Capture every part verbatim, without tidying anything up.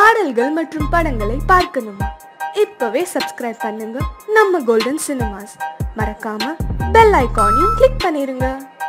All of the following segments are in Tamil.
பாடல்கள் மற்றும் படங்களை பார்க்கணுமா? இப்பவே சப்ஸ்கிரைப் பண்ணுங்க நம்ம கோல்டன் சினிமாஸ். மறக்காம பெல் ஐகானையும் கிளிக் பண்ணிருங்க.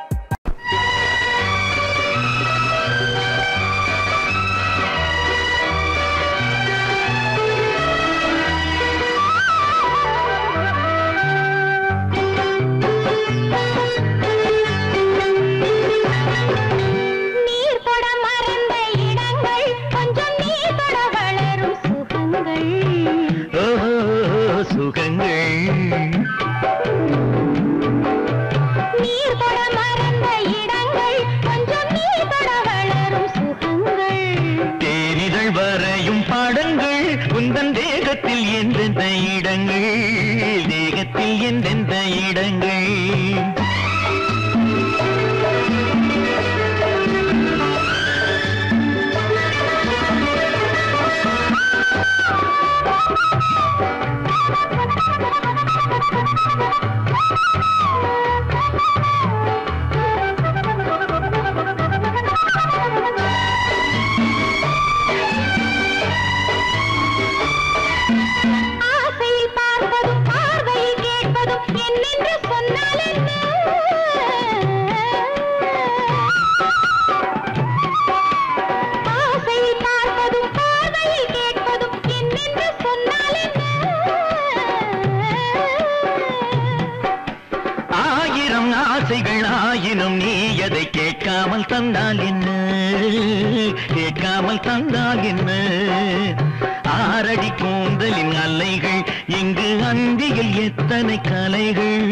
கேட்காமல் தந்தால் என்ன, கேட்காமல் தந்தால் என்ன, ஆரடி கூந்தலின் அலைகள் இங்கு அந்தியில் எத்தனை கலைகள்.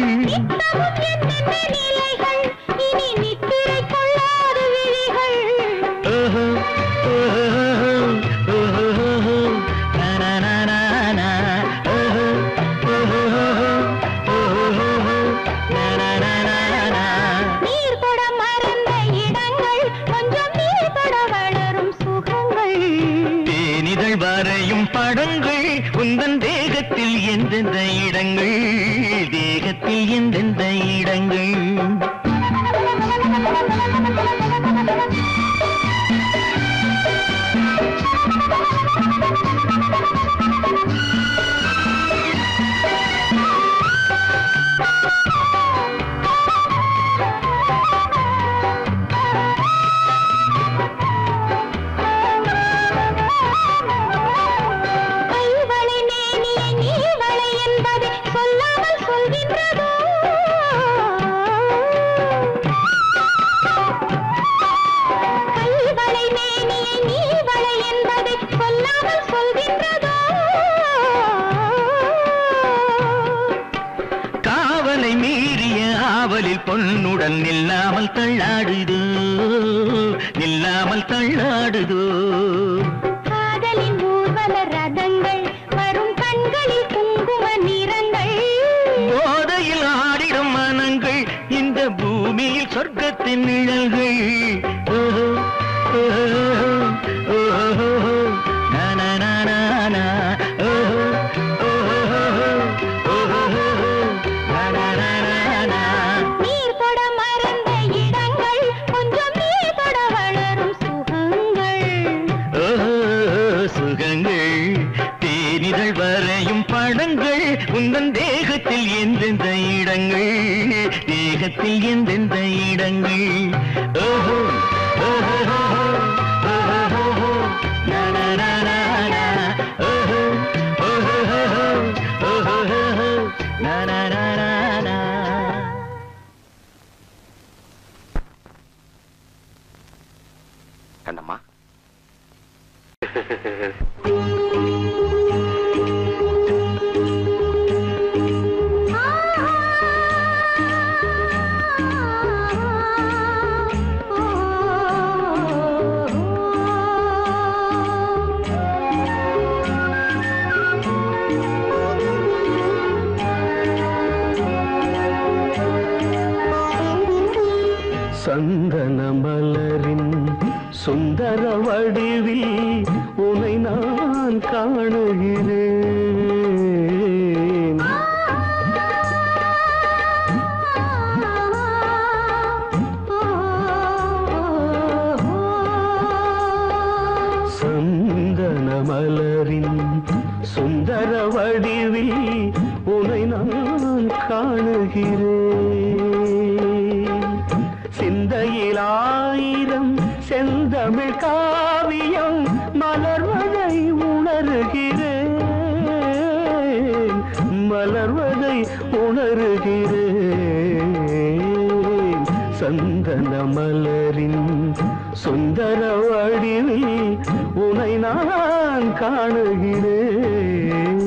படங்கள் உந்தன் தேகத்தில் எந்தெந்த இடங்கள், தேகத்தில் எந்தெந்த இடங்கள். பொன்னுடன் நில்லாமல் தள்ளாடுதோ, நில்லாமல் தள்ளாடுதோ. காதலின் ஊர்வல ரதங்கள் வரும் கண்களில் குங்கும நிறங்கள், போதையில் ஆடிடும் மனங்கள் இந்த பூமியில் சொர்க்கத்தின் நிழல்கள். ஓஹோ ஓஹோ ஓஹோ நனனனனா ஓஹோ உந்தன் தேகத்தில் எந்தெந்த இடங்கள், தேகத்தில் எந்தெந்த இடங்கள். ஓஹோ ஓஹோ ஓஹோ நனனனனா ஓஹோ ஓஹோ ஓஹோ நனனனனா. கண்ணம்மா, சந்தன மலரின் சுந்தர வடிவில் உனை நான் காணுகிறேன். சந்தன மலரின் சுந்தர வடிவில் உனை நான் காணுகிறேன். சிந்தையில் ஆயிரம் செந்தமிழ் காவியம் மலர்வதை உணர்கிறேன், மலர்வதை உணர்கிறேன். சந்தன மலரின் சுந்தர வடிவில் உனை நான் காணுகிறேன்.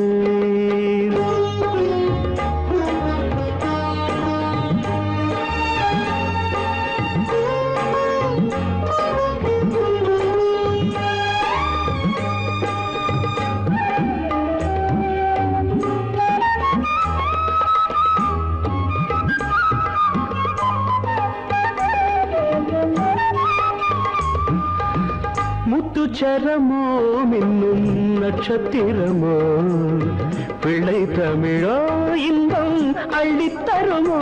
முத்துச்சரமோ மின்னும் நட்சத்திரமோ பிள்ளை தமிழோ இன்பம் அள்ளித்தருமோ.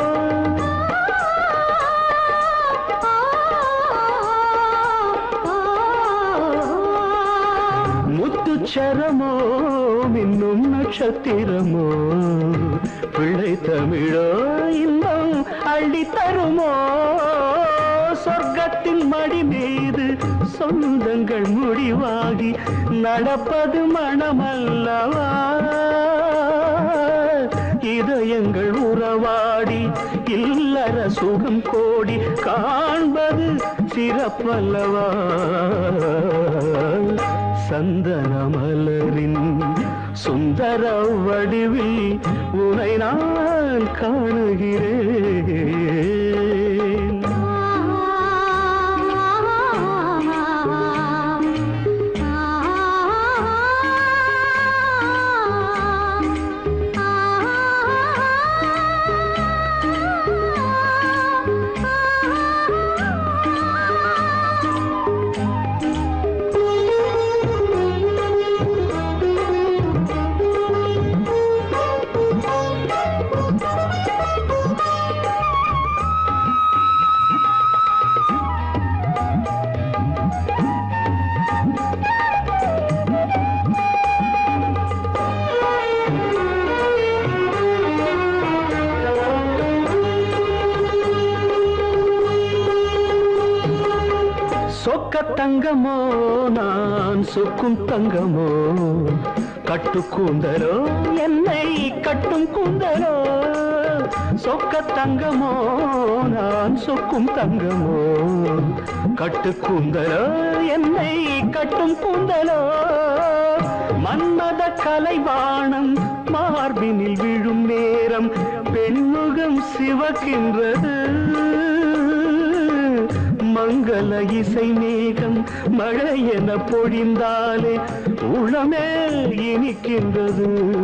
முத்துச்சரமோ மின்னும் நட்சத்திரமோ பிள்ளை தமிழோ இன்பம் அள்ளித்தருமோ. சொர்க்கத்தின் மடி மீது சொந்தங்கள் முடிவாகி நடப்பது மனமல்லவா. இதயங்கள் உறவாடி இல்லற சுகம் கோடி காண்பது சிறப்பல்லவா. சந்தன மலரின் சுந்தர வடிவில் உனை நான் காணுகிறேன். சொக்க தங்கமோ நான் சொக்கும் தங்கமோ கட்டு கூந்தலோ என்னை கட்டும் கூந்தலோ. சொக்க தங்கமோ நான் சொக்கும் தங்கமோ கட்டு கூந்தலோ என்னை கட்டும் கூந்தலோ. மன்மத கலைவாணம் மார்பினில் விழும் நேரம் பெண்முகம் சிவக்கின்றது. மங்கள இசை மேகம் மழை என பொழிந்தாலே உளமே இனிக்கின்றது.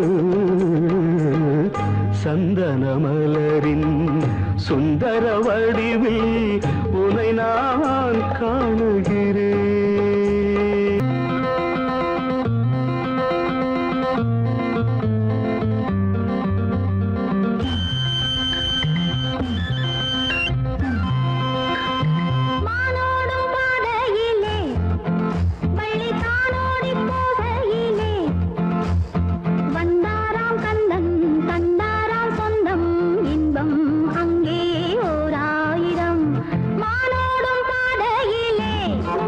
சந்தன மலரின் சுந்தர வடிவில் உனை நான் காணுகிறேன். அங்கே ஓர் ஆயிரம் மானோடும் பாதையிலே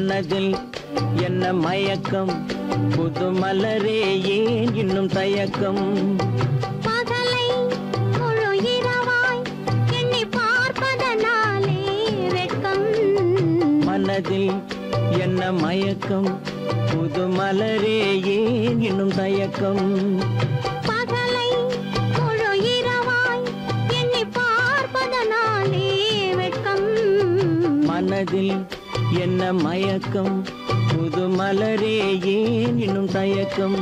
மனதில் என்ன மயக்கம் புது மலரே ஏன் இன்னும் தயக்கம் பகலை முழு இரவாய் எண்ணி பார்ப்பதனாலே வெட்கம் மனதில் என்ன மயக்கம் புது மலரே ஏன் இன்னும் தயக்கம் பகலை முழு இரவாய் எண்ணி பார்ப்பதனாலே வெட்கம் மனதில் என்ன மயக்கம் புது மலரே ஏன் இன்னும் தயக்கம்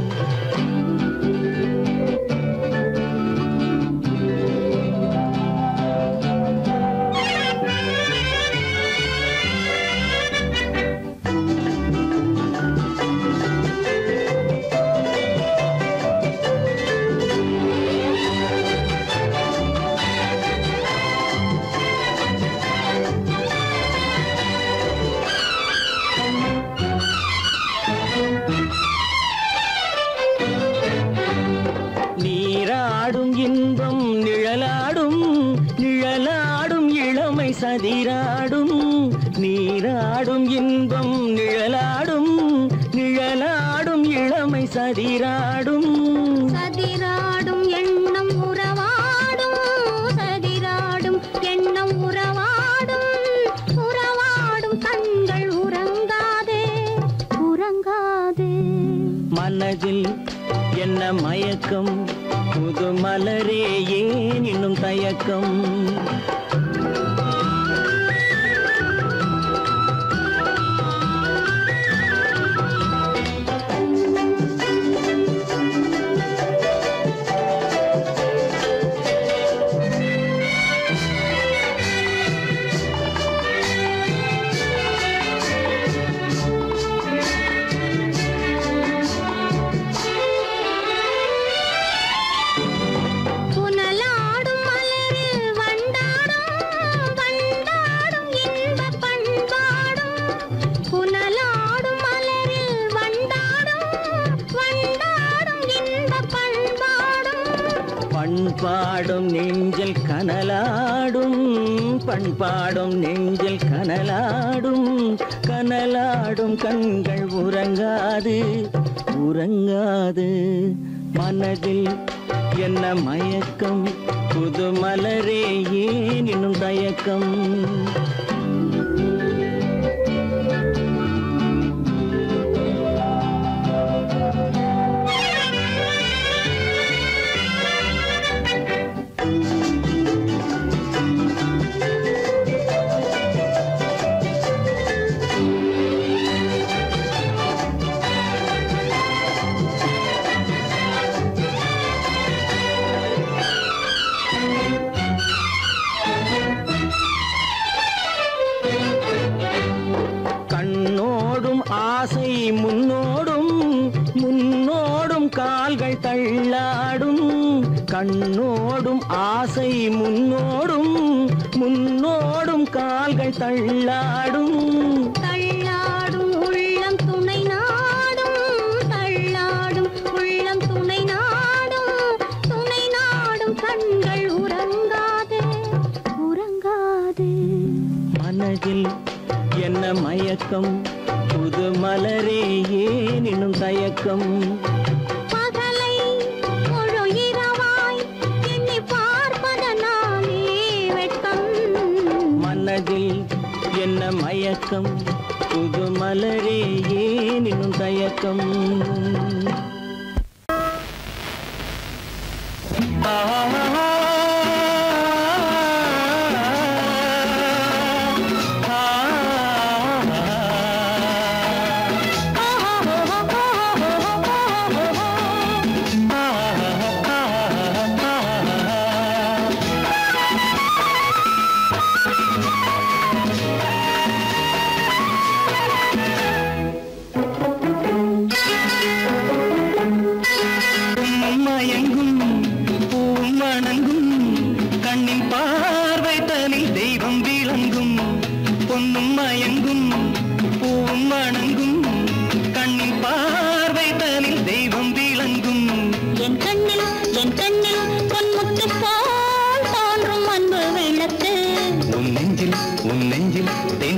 சதிராடும் நீராடும் இன்பம் நிழலாடும் நிழலாடும் இளமை சதிராடும் சதிராடும் எண்ணம் உறவாடும் சதிராடும் எண்ணம் உறவாடும் உறவாடும் கண்கள் உறங்காதே உறங்காதே மனதில் என்ன மயக்கம் புது மலரே ஏன் இன்னும் தயக்கம் பண்பாடும் நெஞ்சில் கனலாடும் பண்பாடும் நெஞ்சில் கனலாடும் கனலாடும் கண்கள் உறங்காது உறங்காது மனதில் என்ன மயக்கம் புது மலரே ஏன் இன்னும் தயக்கம் ஆசை முன்னோடும் முன்னோடும் கால்கள் தள்ளாடும் கண்ணோடும் ஆசை முன்னோடும் முன்னோடும் கால்கள் தள்ளாடும் தள்ளாடும் உள்ளம் துணை நாடும் தள்ளாடும் உள்ளம் துணை நாடும் துணை நாடும் கண்கள் உறங்காதே உறங்காதே மனதில் என்ன மயக்கம் புது மலரே ஏன் இன்னும் தயக்கம் பகலை முழு இரவாய் எண்ணி பார்ப்பதனாலே வெட்கம் மனதில் என்ன மயக்கம் புது மலரே ஏன் இன்னும் தயக்கம்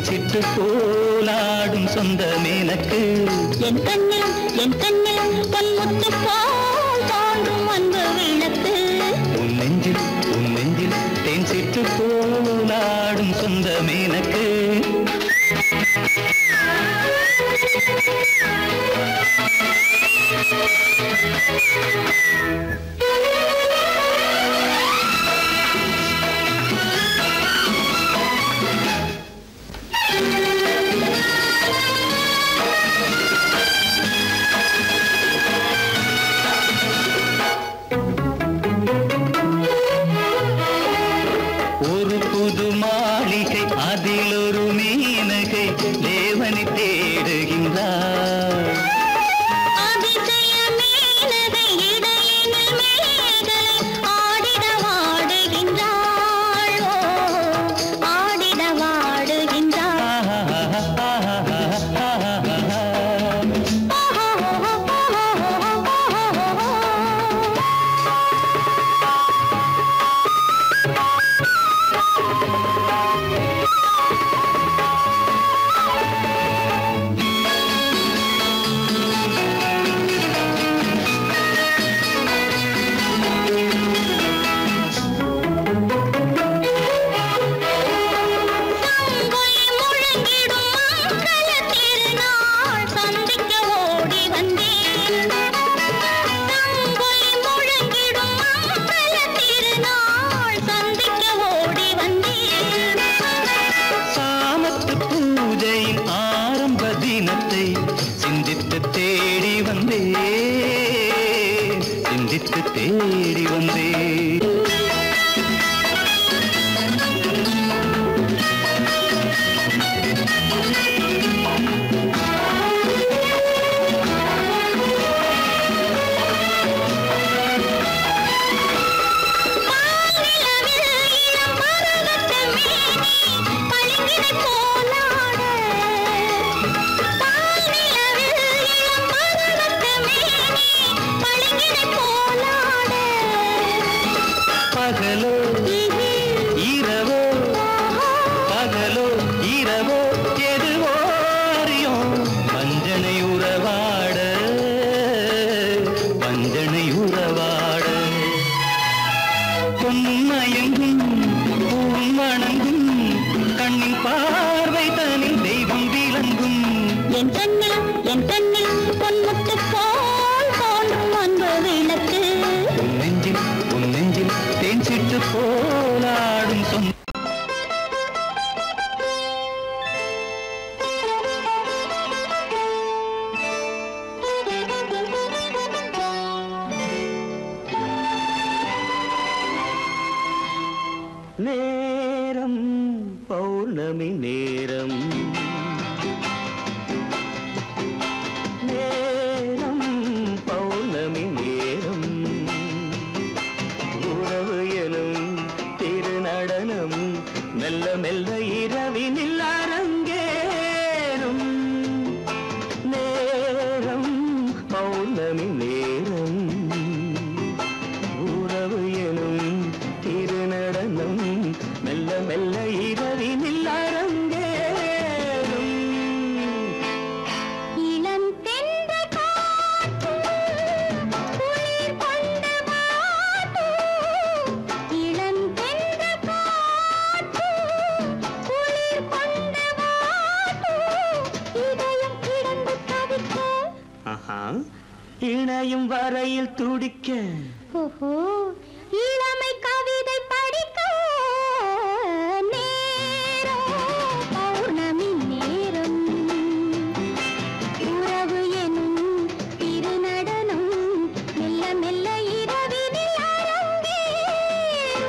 தேன் சிட்டு போலாடும் சொந்தமே எனக்கு. என் கண்ணில் என் கண்ணில் பொன்முத்து போல் தோன்றும் அன்பு விளக்கு. உன் நெஞ்சில் உன் நெஞ்சில் தேன் சிட்டு போலாடும் சொந்தமே எனக்கு. ஒரு புது மாளிகை அதில் ஒரு மீனகை தேவனை தேடுகின்றார். அதிசய மீனகை இடையினில் மேகலை ஆடிட வாடுகின்றாள். ஓ, ஆடிட வாடுகின்றாள். சங்கொலி முழங்கிடும் மங்கள திருநாள் சந்திக்க ஓடி வந்தேன். சங்கொலி முழங்கிடும் மங்கள திருநாள் சந்திக்க ஓடி வந்தேன். சாமத்து பூஜையின் ஆரம்ப தினத்தை சிந்தித்து தேடி வந்தேன், சிந்தித்து தேடி வந்தேன். பால்நிலவில் இளம் மரகத மேனி பளிங்கினை போலாட. பால்நிலவில் இளம் மரகத மேனி பளிங்கினை போலாட. பகலோ இரவோ பகலோ இரவோ எதுவோ அறியோம் வஞ்சனை உறவாட, வஞ்சனை உறவாட. பொன்மயங்கும் பூம் வணங்கும் கண்ணின் பார்வை தனில் தெய்வம் விளங்கும். என் கண்ணில் என் கண்ணில் பொன்முத்து போல் தோன்றும் அன்பு விளக்கு. உன் நெஞ்சில் உன் நெஞ்சில் தேன் சிட்டு போலாடும் சொந்த நேரம் பௌர்ணமி நேரம், நேரம் பௌர்ணமி நேரம். உறவு எனும் திருநடனம் மெல்ல மெல்ல இரவினில் அரங்கேறும். நேரம் பௌர்ணமி நேரம், உறவு எனும் திருநடனம் மெல்ல மெல்ல இரவினில் அரங்கேறும். இளம் தென்றல் காற்றும் குளிர் கொண்ட வாட்டும். இளம் தென்றல் காற்றும் குளிர் கொண்ட வாட்டும். இதயம் கிடந்து தவிக்க. ஆஹா, இணையும் வரையில் துடிக்க. ஓஹோ, இளமை கவிதை படிக்க. நேரம் பௌர்ணமி நேரம், உறவு எனும் திருநடனம் மெல்ல மெல்ல இரவினில் அரங்கேறும்.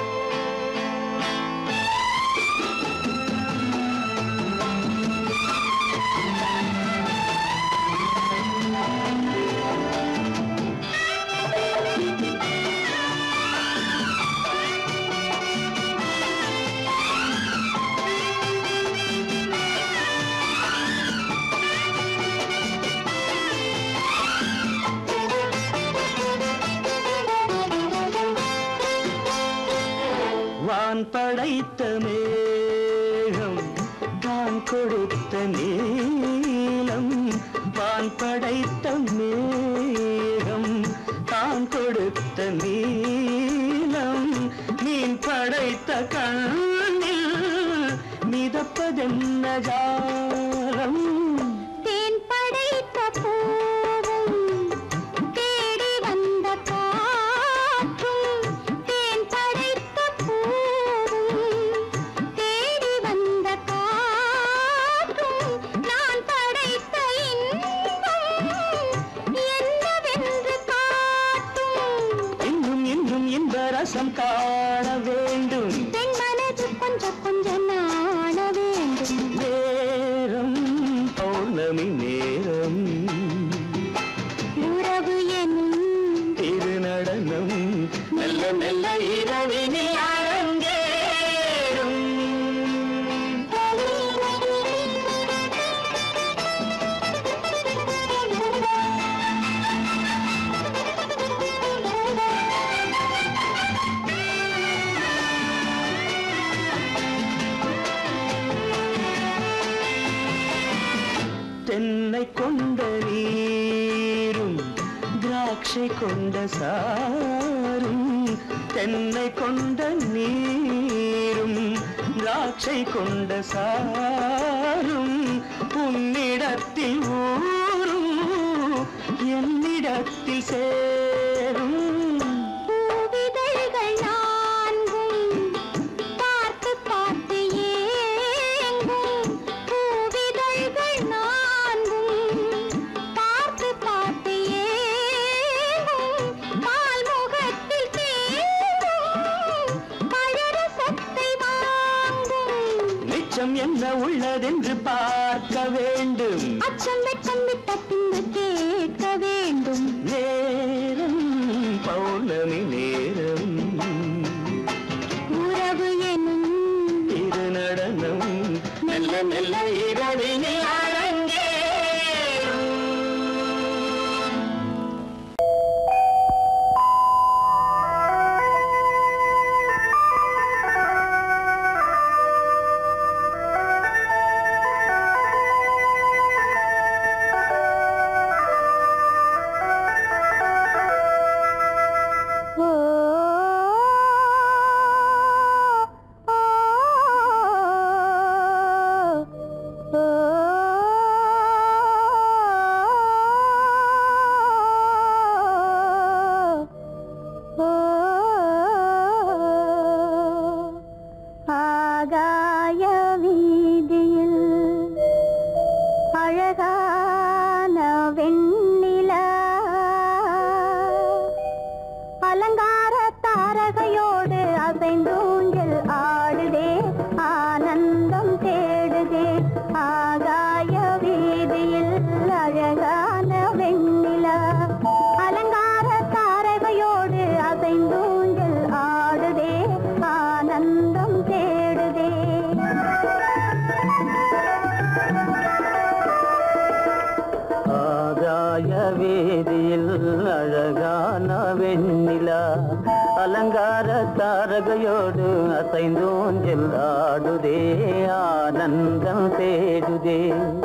வான் படைத்த மேகம் தான் கொடுத்த நீலம் வான் படைத்த மேகம் தான் கொடுத்த நீலம் மீன் படைத்த கண்ணில் மிதப்பதென்ன ஜாலம் தேன் படைத்த பூவும் தேடி வந்த காற்றும் தேன் படைத்த பூவும் தேடி வந்த காற்றும் நான் படைத்த இன்பம் என்னவென்று காட்டும் இன்னும் இன்னும் இந்த ரசம் காண வேண்டும் பெண் மனது கொஞ்சம் கொஞ்சம் நாண வேண்டும் நேரம் பௌர்ணமி நேரம் உறவு எனும் திருநடனம் மெல்ல மெல்ல இரவினில் அரங்கேறும் தென்னை கொண்ட நீரும் திராட்சை கொண்ட சாரும் தென்னை கொண்ட நீரும் திராட்சை கொண்ட சாரும் உன்னிடத்தில் ஊரும் என்னிடத்தில் சேரும் பூவிதழ்கள் நான்கும் பார்த்து பார்த்து ஏங்கும் பூவிதழ்கள் நான்கும் பார்த்து பார்த்து ஏங்கும் பால் முகத்தில் தேங்கும் பழரசத்தை வாங்கும் நிச்சம் என்ன உள்ளதென்று பார்க்க வேண்டும் அச்சம் வெச்சம் விட்ட பின்பு கேட்க வேண்டும் நேரம் பௌர்ணமி நேரம் உறவு எனும் திருநடனம் மெல்ல மெல்ல இரவினில் அரங்கேறும் ஆகாய வீதியில் அழகான வெண்ணிலா அலங்கார தாரகையோடு அசைந்தூஞ்சல் ஆடுதே ஆனந்தம் தேடுதே ஆகாய வீதியில் அழகான வெண்ணிலா அலங்கார தாரகையோடு அசைந்தூஞ்சல் ஆடுதே ஆனந்தம் தேடுதே ஆகாய வேதியில் அழகான வெண்ணிலா அலங்கார தாரகையோடு அசைந்தோஞ்சல் ஆடுதே ஆனந்தம் தேடுதே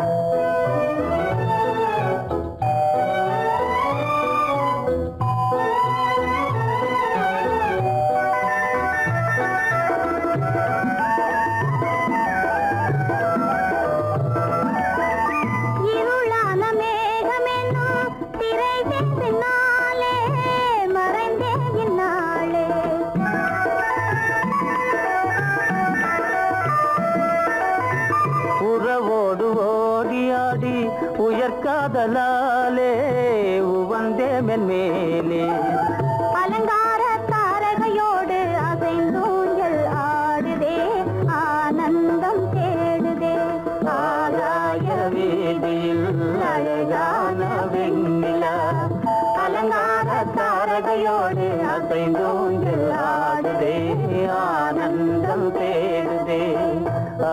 இருளான மேகமென்னும் திரை வெற்றினாலே மறைந்தே இந்நாளே உறவோடு ஓடியாடி உயர்காதலாலே உவந்தே மென்மேலே அலங்கார தாரகையோடு அசைந்தூஞ்சல் ஆடுதே ஆனந்தம் தேடுதே ஆகாய வீதியில் அழகான வெண்ணிலா அலங்கார தாரகையோடு அசைந்தூஞ்சல் ஆடுதே ஆனந்தம் தேடுதே ஆ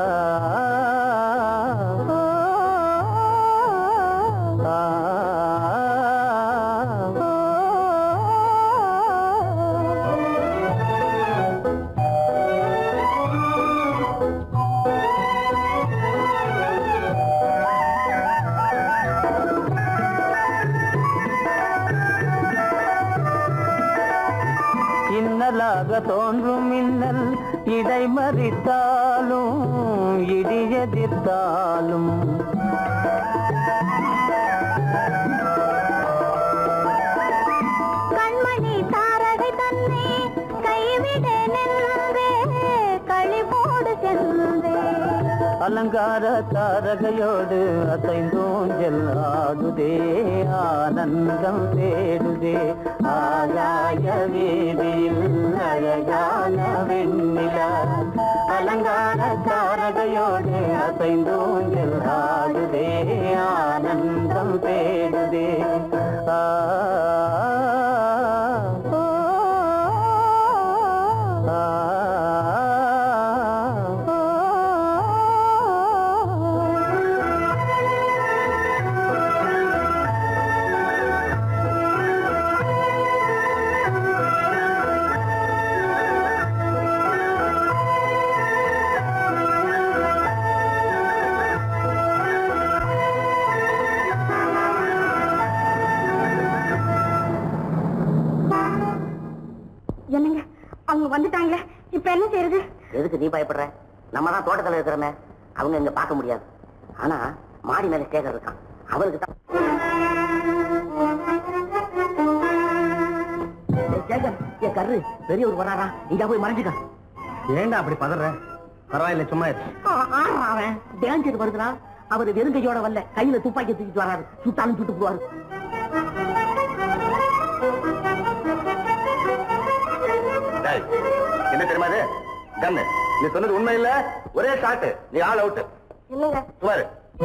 ஆ தோன்றும் மின்னல் இடை மறித்தாலும் இடியெதிர்த்தாலும் கண்மணி தாரகை தன்னை கைவிட நின்றே களிபோடு சென்றே அலங்கார தாரகையோடு அசைந்தோஞ்சல் ஆடுதே ஆனந்தம் தேடுதே ஆகாய வீதியில் அழகான வெண்ணிலா அலங்கார தாரகையோடு அசைந்தோஞ்சல் ஆடுதே ஆனந்தம் தேடுதே ஆ என்னங்க அவங்க வந்துட்டாங்களே, இப்ப என்ன செய்யறது? எதுக்கு நீ பயப்படுற? நம்ம தான் தோட்டத்தில் இருக்கிறோமே, அவங்க இங்க பார்க்க முடியாது. ஆனா மாடி மேல ஸ்டேஜர் இருக்கான், அவருக்கு தான். என் கரு பெரியவர் வராரா, இங்க போய் மறைஞ்சுக்க. ஏண்டா அப்படி பதற? பரவாயில்ல, சும்மா அவன் டேஞ்சர் வருதுனா, அவரு வெறுங்கையோட வரல, கையில துப்பாக்கி தூக்கிட்டு வராரு, சுட்டாலும் சுட்டு போவாரு. என்ன தெரியுமா அது? கண்ணு, நீ சொன்னது உண்மை இல்ல, ஒரே ஷாட், நீ ஆல் அவுட். இல்லங்க சுமாரு.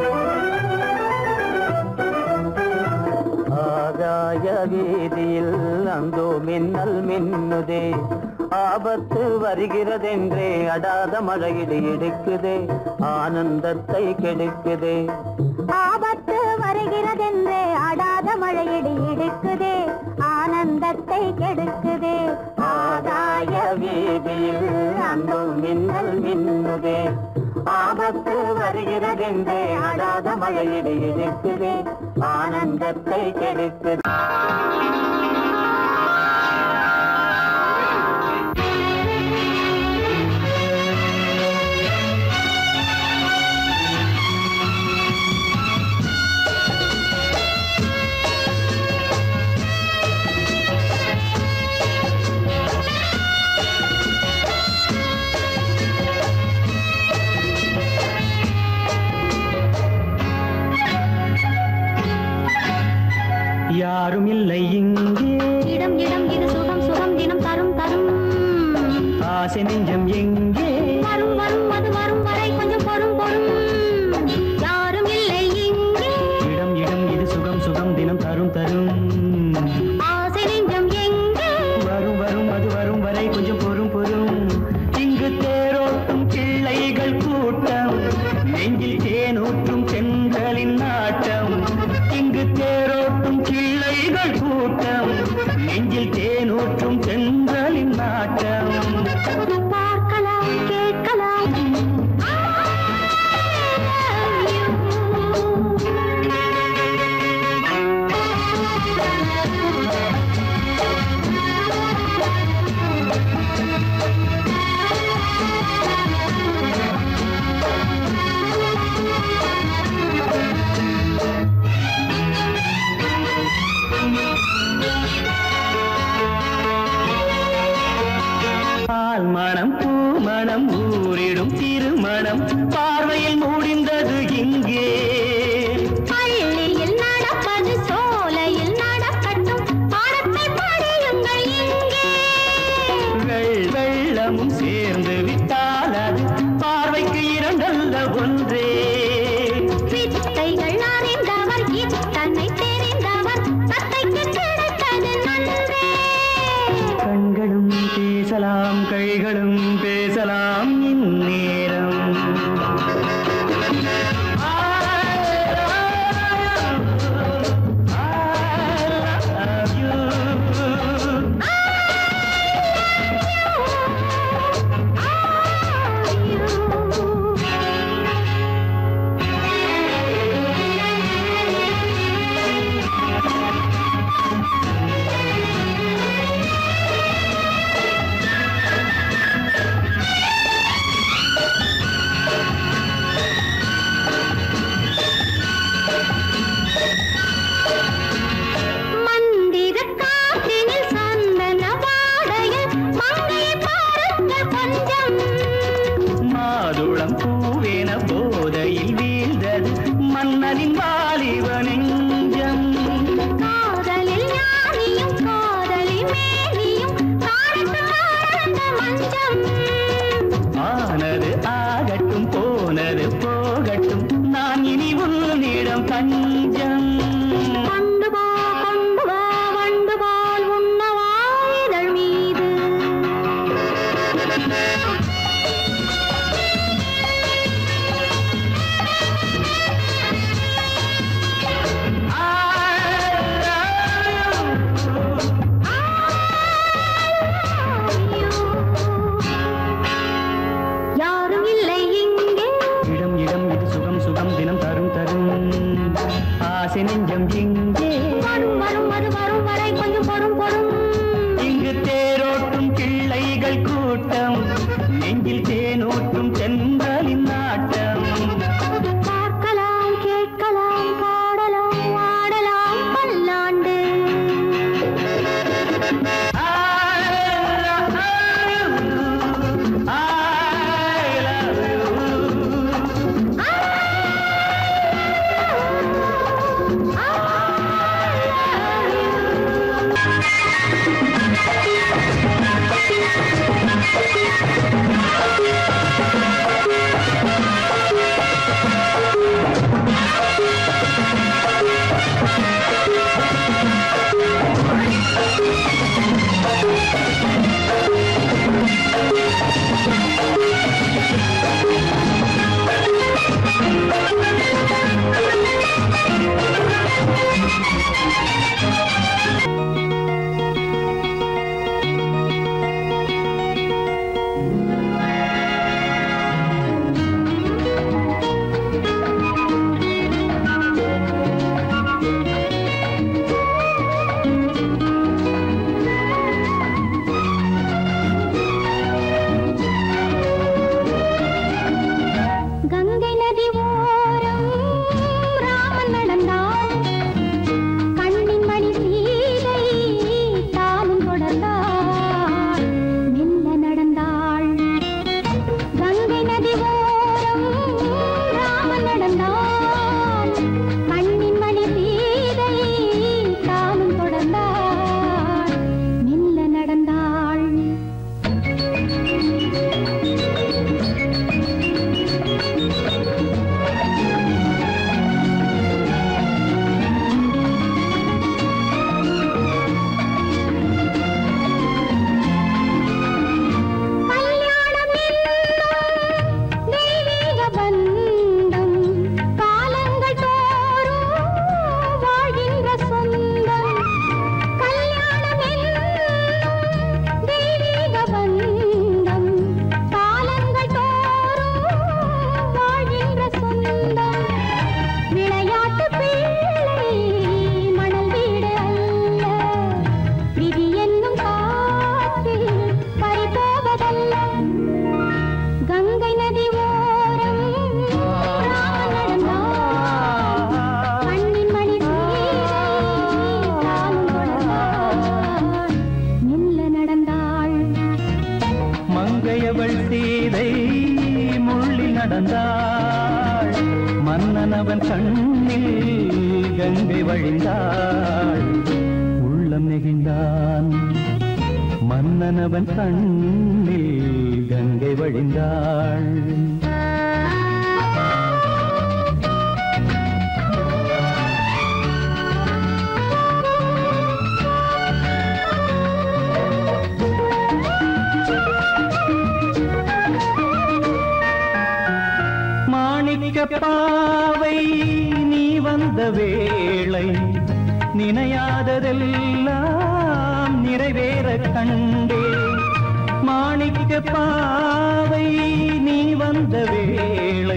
ஆகாய வீதியில் அந்தோ மின்னல் மின்னுதே, ஆபத்து வருகிறதென்றே அடாத மழையிடு இடுக்குதே, ஆனந்தத்தை கெடுக்குதே. ஆபத்து வருகிறதென்றே அடாத மழையிடி இடுக்குதே, ஆனந்தத்தை கெடுக்குதே. ஆகாய வீதியில் அந்தோ மின்னல் மின்னுதே, ஆபத்து வருகிறதென்றே அடாத மழையிடு இடுக்குதே, ஆனந்தத்தை கெடுக்குதே. யாரும் இல்லை இங்கே, இடம் இடம் இது சுகம் சுகம் தினம் தரும் தரும். ஆசை நெஞ்சம் எங்கே, வரும் வரும் அது வரும் வரை கொஞ்சம் பொறும் பொறும். யாரும் இல்லை இங்கே, இடம் இடம் இது சுகம் சுகம் தினம் தரும் தரும். ஆசை நெஞ்சம் எங்கே, வரும் வரும் அது வரும் வரை கொஞ்சம் பொறும் பொறும். இங்கு தேரோட்டும் கிள்ளைகள் கூட்டம், நெஞ்சில் தேனூற்றும் பெண்களின் நாட்டம். இங்கு தேரோட்டும் கிள்ளைகள் கூட்டம், நெஞ்சில் தேனூற்றும் பெண்களின் நாட்டம். பார்க்கலாம் கேட்கலாம். பால் மணம் பூ மணம் ஊரிடும் திருமணம் பார்வையில் முடிந்தது இங்கே. பள்ளியில் நடப்பது சோலையில் நடக்கட்டும், பாடத்தை படியுங்கள் இங்கே. வெள் வெள்ளமும் சேர்ந்து விட்டால் அது பார்வைக்கு இரண்டல்ல ஒன்றே. வித்தைகள் அறிந்தவர் இத்தனை தெரிந்தவர், தத்தைக்கு கிடைத்தது நன்றே. கண்களும் பேசலாம் கைகளும் பேசலாம் இந்நேரம். பவளம் பூவேன போதையில் வீழ்ந்தது மன்னனின் வாலிப நெஞ்சம். காதலில் ஞானியும் காதலில் மேனியும் காரிட்டு ஆழ்ந்த மஞ்சம். ஆனது ஆகட்டும் போனது போகட்டும் நான் இனி உன்னிடம் பஞ்சம். கொண்டு போ கொண்டு வா வண்டு போல் உண்ணவா இதழ் மீது. யாரும் இல்லை இங்கே. இடம் இடம் இது சுகம் சுகம் தினம் தரும் தரும் ஆசை நெஞ்சம் இங்கே. வரும் வரும் அது வரும் வரை கொஞ்சம் பொறும் பொறும். இங்கு தேரோட்டும் பிள்ளைகள் கூட்டம் நெஞ்சில் தேனூற்றும் சென்றலின் நாட்டம். பார்க்கலாம் கேட்கலாம் பாடலாம் ஆடலாம் பல்லாண்டு. கங்கை நதி ஓரம் ராமன் நடந்தான். கண்ணின் மணி சீதை தானும் தொடர்ந்தாள். மெல்ல நடந்தாள். கங்கை நதி ஓரம் ராமன் நடந்தான். கண்ணின் மணி சீதை தானும் தொடர்ந்தாள். மெல்ல நடந்தாள். கல்யாணம் என்னும் தெய்வீக பந்தம் காலங்கள் தோறும் வாழ்கின்ற சொந்தம். கல்யாணம் என்னும் தெய்வீக பந்தம் காலங்கள் தோறும் வாழ்கின்ற சொந்தம். விளையாட்டு பிள்ளை மணல் வீடு அல்ல. விதி என்னும் காற்றில் பறிபோவதல்ல. கங்கை நதி ஓரம் ராமன் நடந்தான். கண்ணின் மணி சீதை தானும் தொடர்ந்தாள். மெல்ல நடந்தாள். மங்கையவள் சீதை முள்ளில் நடந்தாள். மன்னனவன் கண்ணில் கங்கை வழிந்தாள். உள்ளம் நெகிழ்ந்தான். மன்னனவன் கண்ணில் கங்கை வழிந்தாள். மாணிக்க பாவை நீ வந்த வேளை நினையாததெல்லாம் நிறைவேற கண்டே. மாணிக்க பாவை நீ வந்த வேளை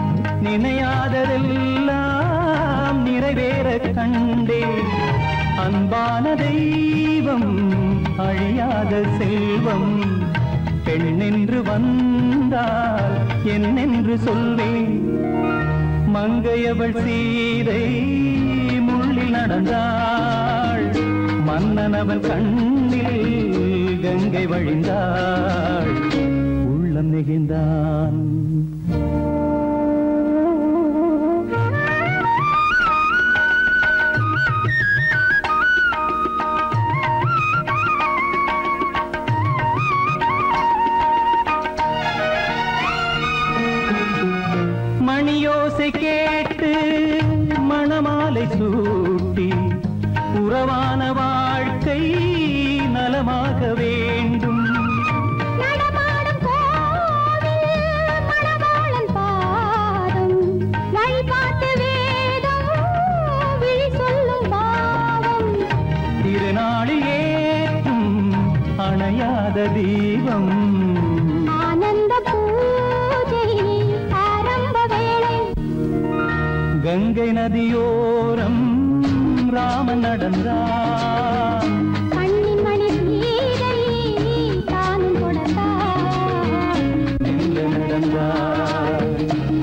நினையாததெல்லாம் நிறைவேற கண்டே. அன்பான தெய்வம் அழியாத செல்வம் பெண்ணென்று வந்தால் என்னென்று சொல்வேன். மங்கையவள் சீதை முள்ளில் நடந்தாள். மன்னனவன் கண்ணில் கங்கை வழிந்தாள். உள்ளம் நெகிழ்ந்தான். மணியோசை கேட்டு மணமாலை சூட்டி உறவான வாழ்க்கை நலமாக வேண்டும். நடமாடும் கோவில் மணவாளன் பாதம் வழிபாட்டு வேதம் விழி சொல்லும் பாவம். திருநாளில் ஏற்றும் அணையாத தீபம் ஆனந்த பூஜை ஆரம்ப வேளை. கங்கை நதியோரம் ராமன் நடந்தார். கண்ணின் மணி சீதை தானும் கொடுத்தார். எங்க நடந்தார்.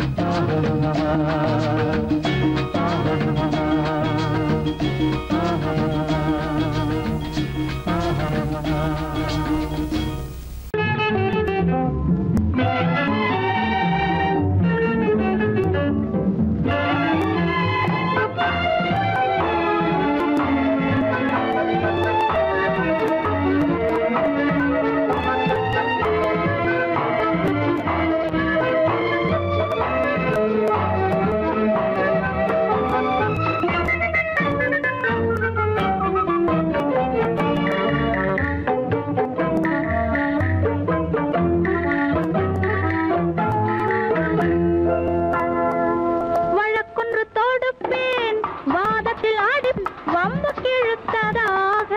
வழக்கொன்று தொடுப்பேன் வாதத்தில் ஆடி வம்பு கிழுத்ததாக.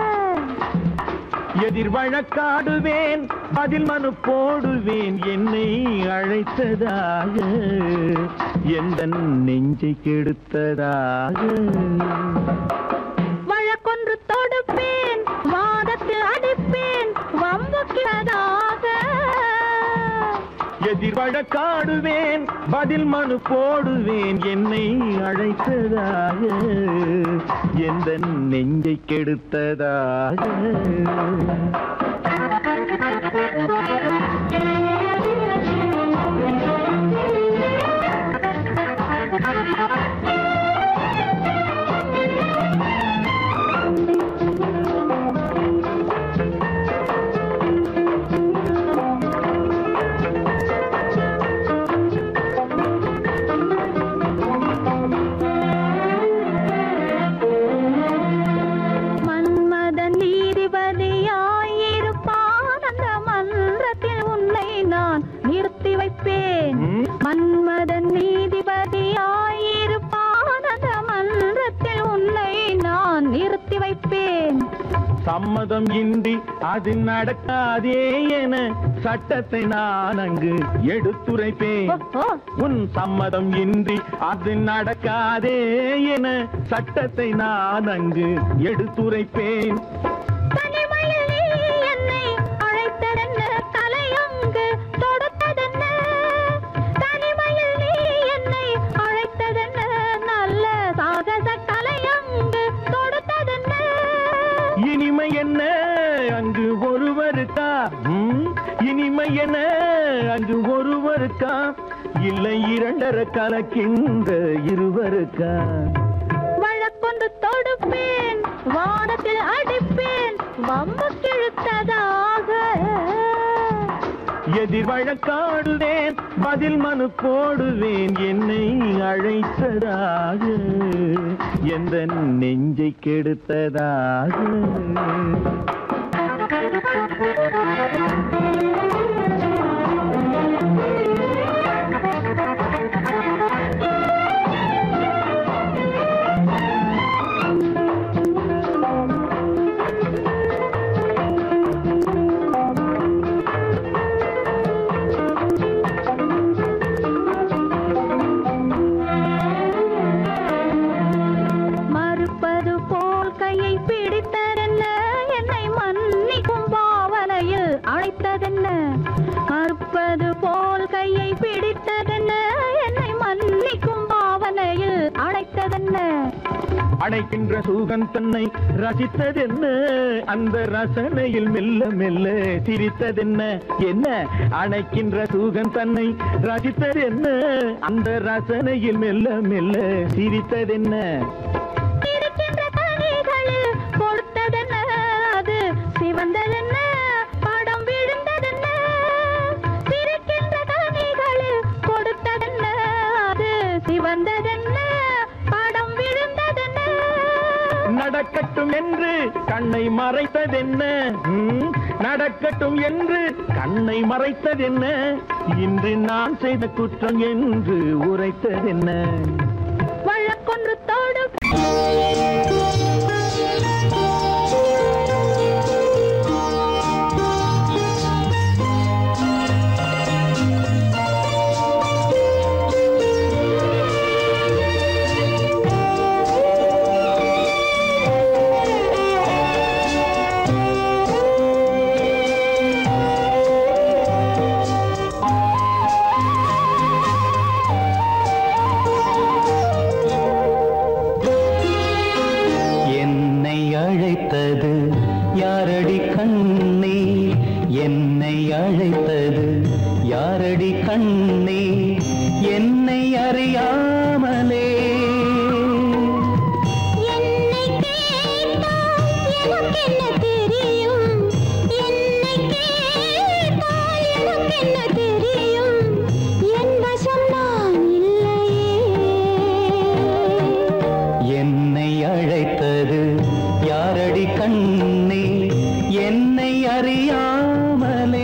எதிர் வழக்காடுவேன் அதில் மனு போடுவேன் என்னை அழைத்ததாக எந்த நெஞ்சை கெடுத்ததாக. வழக்கொன்று தொடுப்பேன் வாதத்தில் அடிப்பேன் வம்பு கிழதாக. எதிர் வழக்காடுவேன் பதில் மனு போடுவேன் என்னை அழைத்ததாக எந்த நெஞ்சை கெடுத்ததாக. மன்மதன் நீதிபதியாயிருப்பான் அந்த மன்றத்தில் உன்னை நான் நிறுத்தி வைப்பேன். மன்மதன் நீதிபதியாயிருப்பான் அந்த மன்றத்தில் உன்னை நான் நிறுத்தி வைப்பேன். சம்மதம் இன்றி அது நடக்காதே என சட்டத்தை நான் அங்கு எடுத்துரைப்பேன். ஓ, உன் சம்மதம் இன்றி அது நடக்காதே என சட்டத்தை நான் அங்கு எடுத்துரைப்பேன். தனிமையில் நீ என்னை அழைத்ததென்ன தலையங்கு தொடுத்ததென்ன. தனிமையில் நீ என்னை அழைத்ததென்ன நல்ல சாகச தலையங்கு தொடுத்ததென்ன. இனிமை என்ன அங்கு ஒருவருக்கா? ம், இனிமை என்ன அங்கு ஒருவருக்கா? இல்லை இரண்டரை கலக்கின்ற இருவருக்கா? வழக்கொன்று தொடுப்பேன் வானத்தில் அடிப்பேன் வம்பு கிழுத்ததாக. எதிர் வழக்காடுவேன் பதில் மனு போடுவேன் என்னை அழைத்ததாக எந்த நெஞ்சை கெடுத்ததாக. மறுப்பது போல் கையை பிடித்ததென்ன என்னை மன்னிக்கும் பாவனையில் அழைத்ததென்ன. மறுப்பது போல் கையை பிடித்ததென்ன என்னை மன்னிக்கும் பாவனையில் அழைத்ததென்ன. அடைக்கின்ற சுகம் தன்னை ரசித்ததென்ன அந்த ரசனையில் மெல்ல மெல்ல சிரித்ததென்ன. என்ன அணைக்கின்ற சுகம் தன்னை ரசித்ததென்ன அந்த ரசனையில் மெல்ல மெல்ல சிரித்ததென்ன. இருக்கின்ற கனிகளில் கொடுத்ததென்ன அது சிவந்ததென்ன படம் விழுந்ததென்ன. இருக்கின்ற கனிகளில் கொடுத்ததென்ன என்று கண்ணை மறைத்ததென்ன? நடக்கட்டும் என்று கண்ணை மறைத்ததென்ன? இன்று நான் செய்த குற்றம் என்று உரைத்ததென்ன? வழக்கொன்று தோடும் யாரடி கண்ணே, என்னை அழைத்தது யாரடி கண்ணே, என்னை அறியாமலே. என்னை கேட்டால் எனக்கென்ன தெரியும், என்னை கேட்டால் எனக்கென்ன தெரியும், என் வசம் நான் இல்லையே. என்னை அழைத்தது யாரடி கண்ணே, என்னை அறியாமலே.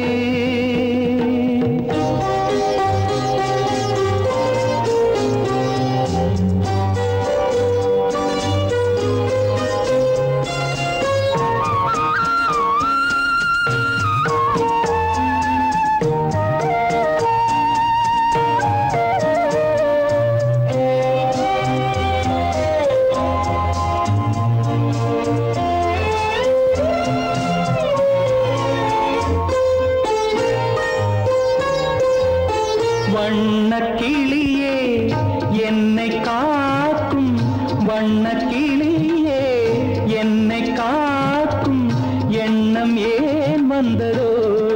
வண்ணக்கிளியே என்னை காக்கும், வண்ணக்கிளியே என்னை காக்கும் எண்ணம் ஏன் வந்ததோ?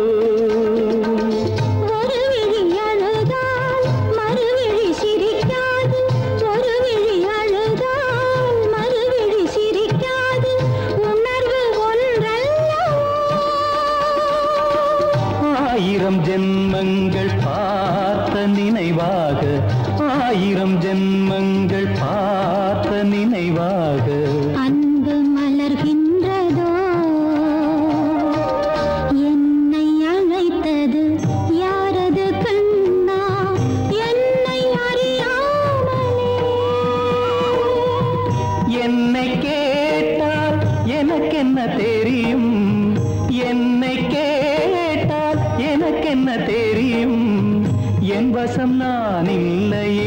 ஒரு விழி அழுதால் மறுவிழி சிரிக்காது, ஒரு விழி அழுதால் மறுவிழி சிரிக்காது, உணர்வு ஒன்றல்லவோ. ஆயிரம் ஜென்மங்கள் பார்த்த நினைவாக, ஆயிரம் ஜென்மங்கள் பார்த்த நினைவாக அன்பு மலர்கின்றதோ. என்னை அழைத்தது யாரது கண்ணா, என்னை அறியாமலே. என்னை கேட்டால் எனக்கென்ன தெரியும், என்னை கேட்டால் எனக்கென்ன தெரியும், என் வசம் நான் இல்லையே.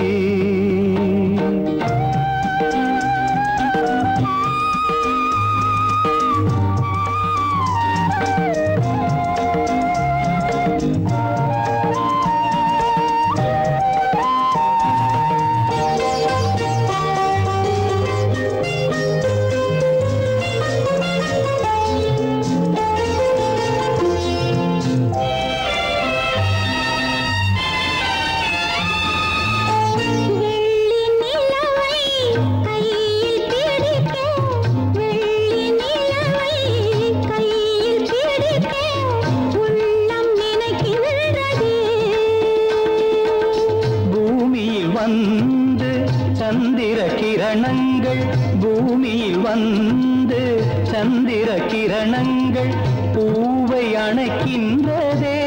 வந்து சந்திர கிரணங்கள், பூமியில் வந்து சந்திர கிரணங்கள் பூவை அணைக்கின்றதே.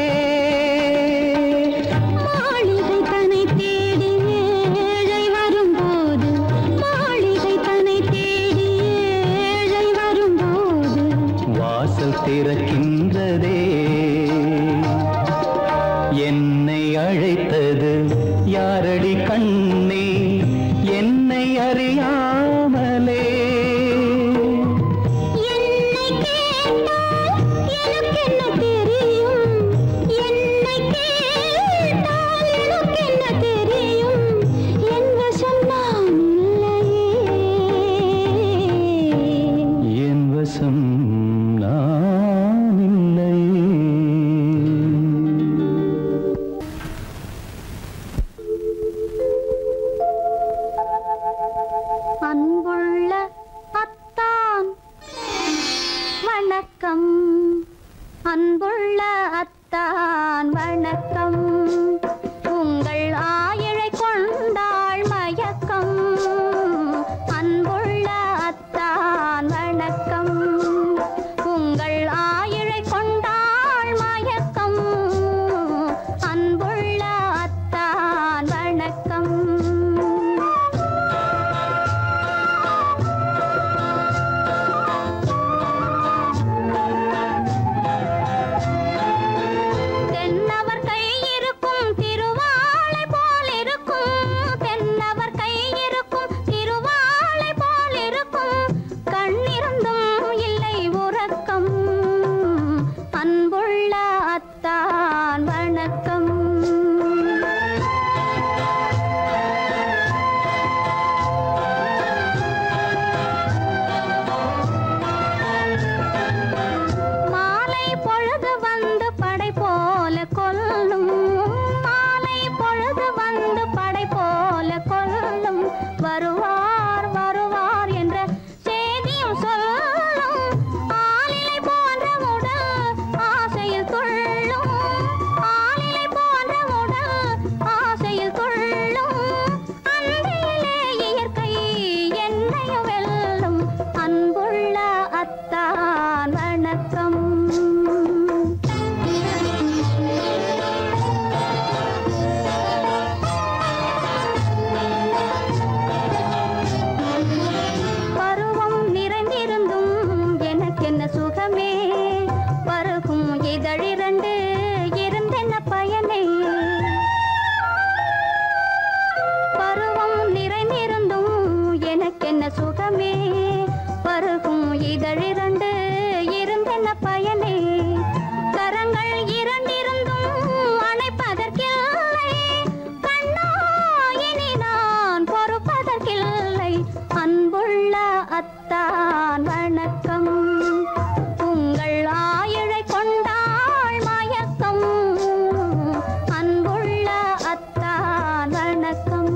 மாளிகை தன்னை தேடி ஏழை வரும்போது, மாளிகை தன்னை தேடி ஏழை வரும்போது வாசல் திறக்கின்றதே. என்னை அழைத்தது யாரடி கண்ணே, என்னை அறியாமலே. என்னை கேட்டால் எனக்கென்ன தெரியும், என்னை கேட்டால் எனக்கென்ன தெரியும், என் வசம் நான் இல்லையே. என் வசம் நான் இல்லையே. வந்து படை போல கொல்லும் வருவார் வருவார் என்ற செய்தியும் சொல்லும் ஆளிலை போன்ற உடல் ஆசையில் துள்ளும் ஆளிலை போன்ற உடல் ஆசையில் துள்ளும் அன்பிலே இயற்கை என்னையும் வெல்லும் அன்புள்ள அத்தான் வணக்கம். பருவம் நிறைந்திருந்தும் எனக்கென்ன சுகமே பருகும் இதழிரண்டு இருந்தென்ன பயனே பருவம் நிறைந்திருந்தும் எனக்கென்ன சுகமே பருகும் இதழிரண்டு இருந்தென்ன பயனே கரங்கள் இரண்டிருந்தும் அணைப்பதற்கில்லை கண்ணா இனி நான் பொறுப்பதற்கில்லை அன்புள்ள அத்தான் வணக்கம். உங்கள் ஆயுளை கொண்டாள் மயக்கம் அன்புள்ள அத்தான் வணக்கம்.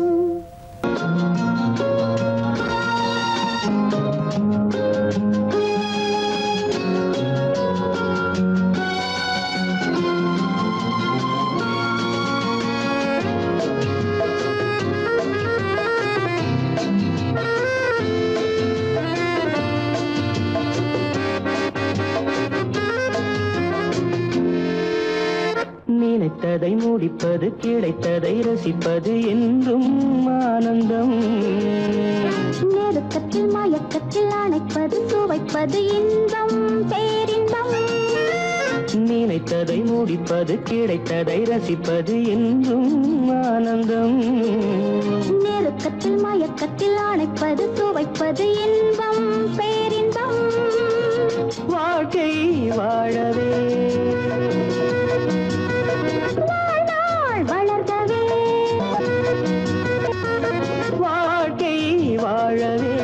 நினைத்ததை முடிப்பது கிடைத்ததை ரசிப்பது என்றும் ஆனந்தம். நெருக்கத்தில் மயக்கத்தில் அணைப்பது சுவைப்பது இன்பம் பேரின்பம். நினைத்ததை முடிப்பது கிடைத்ததை ரசிப்பது என்றும் ஆனந்தம். நெருக்கத்தில் மயக்கத்தில் அணைப்பது சுவைப்பது இன்பம் பேரின்பம். வாழ்க்கை வாழவே வாழ்நாள் வளர்கவே வாழ்க்கை வாழவே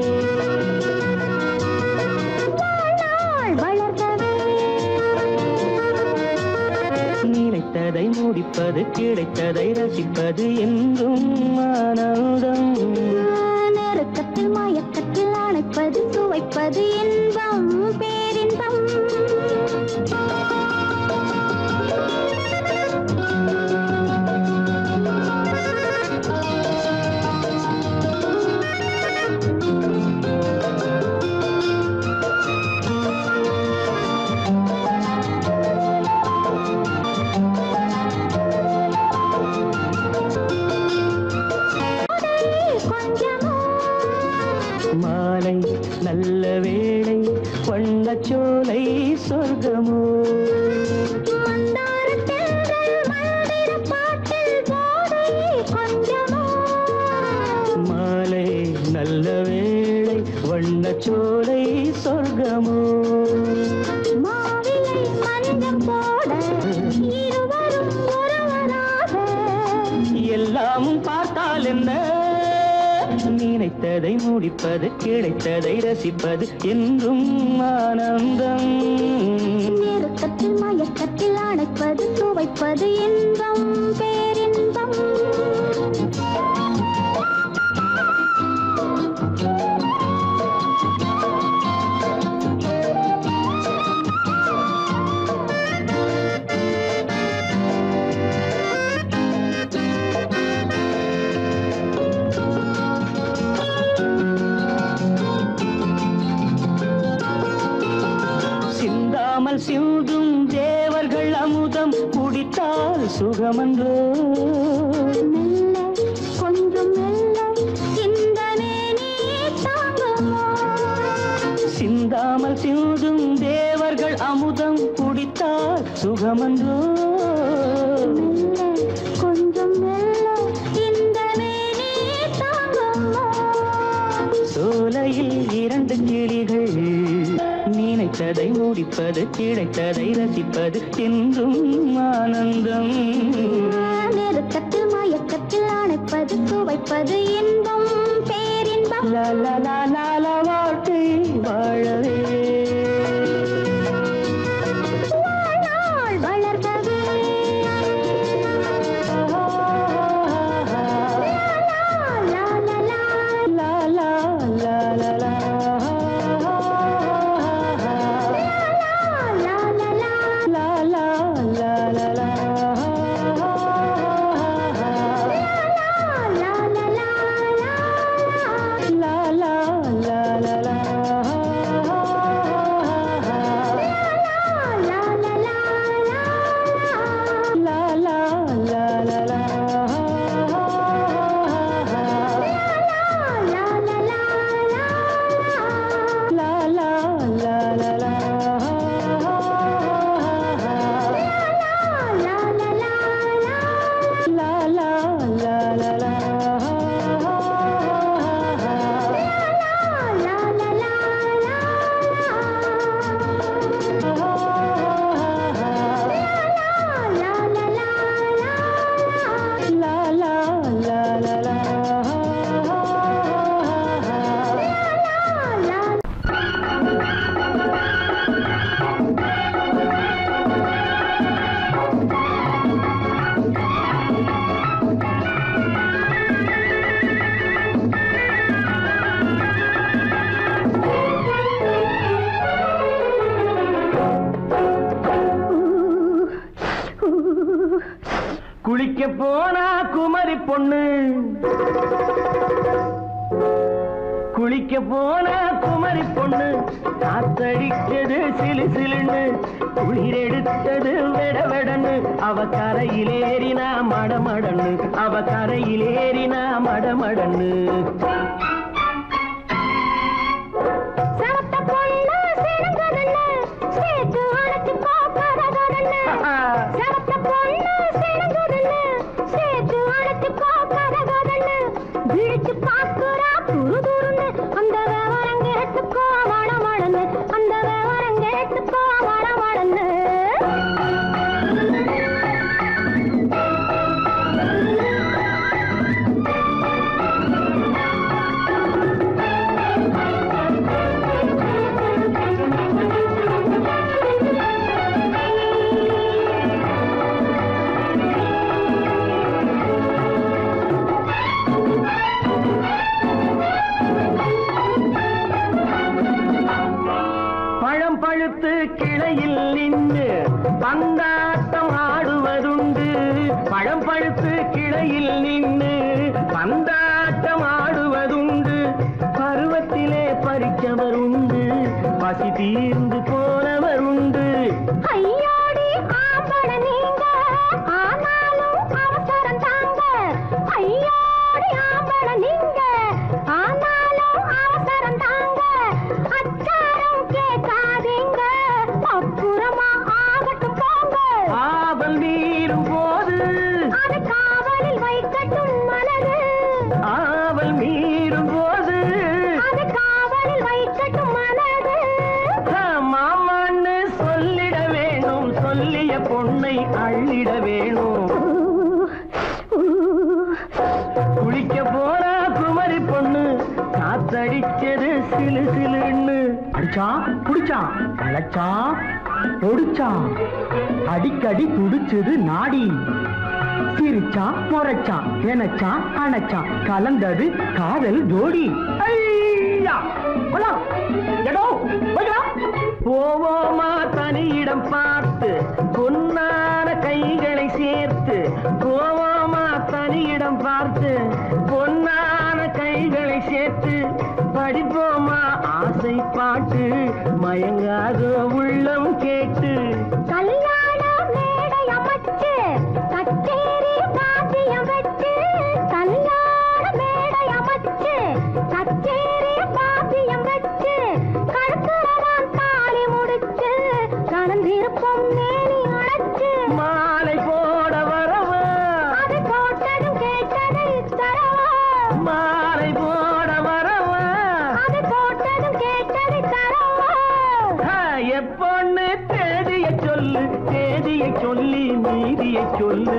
வாழ்நாள் வளர்கவே நினைத்ததை முடிப்பது கிடைத்ததை ரசிப்பது என்றும் ஆனந்தம். நெருக்கத்தில் மயக்கத்தில் அணைப்பது சுவைப்பது இன்பம் பேரின்பம். மாலை நல்ல வேளை வண்ணச்சோலை சொர்க்கமோ மாலை நல்ல வேளை வண்ணச்சோலை சொர்க்கமோ மாவிலை மஞ்சம் போட இருவரும் ஒருவராக எல்லாமும் பார்த்தால் என்ன நினைத்ததை முடிப்பது கிடைத்ததை ரசிப்பது என்றும் ஆனந்தம். நெருக்கத்தில் மயக்கத்தில் அணைப்பது சுவைப்பது இன்பம் பேரின்பம். சிந்தாமல் சிந்தும் தேவர்கள் அமுதம் குடித்தால் சுகமன்றோ மெல்ல கொஞ்சம் மெல்ல சிந்தனை நீ தாங்குமோ சிந்தாமல் சிந்தும் தேவர்கள் அமுதம் குடித்தால் சுகமன்றோ மெல்ல கொஞ்சம் மெல்ல சிந்தனை நீ தாங்குமோ சோலையில் இரண்டு கிளிகள் நினைத்ததை முடிப்பது கிடைத்ததை ரசிப்பது என்றும் ஆனந்தம். நெருக்கத்தில் மயக்கத்தில் அணைப்பது சுவைப்பது இன்பம் பேரின்பம். லா லா லா லா லா வாழ்க்கை வாழவே வாழ்நாள் வளர்கவே போனா குமரி பொண்ணு குளிக்க போன குமரி பொண்ணு காத்தடிச்சது சிலு சிலுன்னு குளிர் எடுத்தது வெட வெடன்னு அவ கரையிலேறினா மடமடன்னு அவ கரையிலேறினா மடமடன்னு கிளையில் நின்று பந்தாட்டம் ஆடுவதுண்டு பழம் பழுத்து கிளையில் நின்று பந்தாட்டம் ஆடுவதுண்டு பருவத்திலே பறிச்சவர் உண்டு பசி தீர்ந்து போனவர் உண்டு ஐயோடி ஆம்பள நீங்க ஆனாலும் அவசரம் தாங்க ஐயோடி ஆம்பள நீங்க ஆனாலும் அவசரம் தாங்க அச்சாரம் கேட்காதீங்க அப்புறமா ஆகட்டும் போங்க ஆவல் மீறும் போது அது காவலில் வைக்கட்டும் மனது ஆவல் மீறும் போது அது காவலில் வைக்கட்டும் மனது மாமான்னு சொல்லிட வேணும் சொல்லிய பொண்ணை அள்ளிட வேணும் குளிக்க போனா குமரி பொண்ணு காத்தடிச்சது சிலு சிலுன்னு அடிச்சா புடிச்சா அழைச்சா பொடிச்சா அடிக்கடி துடிச்சது நாடி சிரிச்சா முறைச்சா எனச்சா அணைச்சா கலந்தது காதல் ஜோடி போவோமா தனியிடம் பார்த்து பொன்னான கைகளை சேர்த்து போவோமா தனியிடம் பார்த்து பொன்னான கைகளை சேர்த்து படிப்போமா ஆசை பாட்டு மயங்காத உள்ளம் கேட்டு கல்யாண மேடை அமைச்சு கச்சேரி பாத்தியம் வச்சு கல்யாண மேடை அமைச்சு கச்சேரி பாத்தியம் வச்சு கழுத்துறவான் தாலி முடிச்சு கலந்திருப்போம் மேனி அழைச்சு மாலை போட வரவா அது போட்டதும் கேட்டதை தரவா மாலை போட வரவா அது போட்டதும் கேட்டதை தரவா எப்பொண்ணு தேதியை சொல்லு தேதியை சொல்லி நீதியை சொல்லு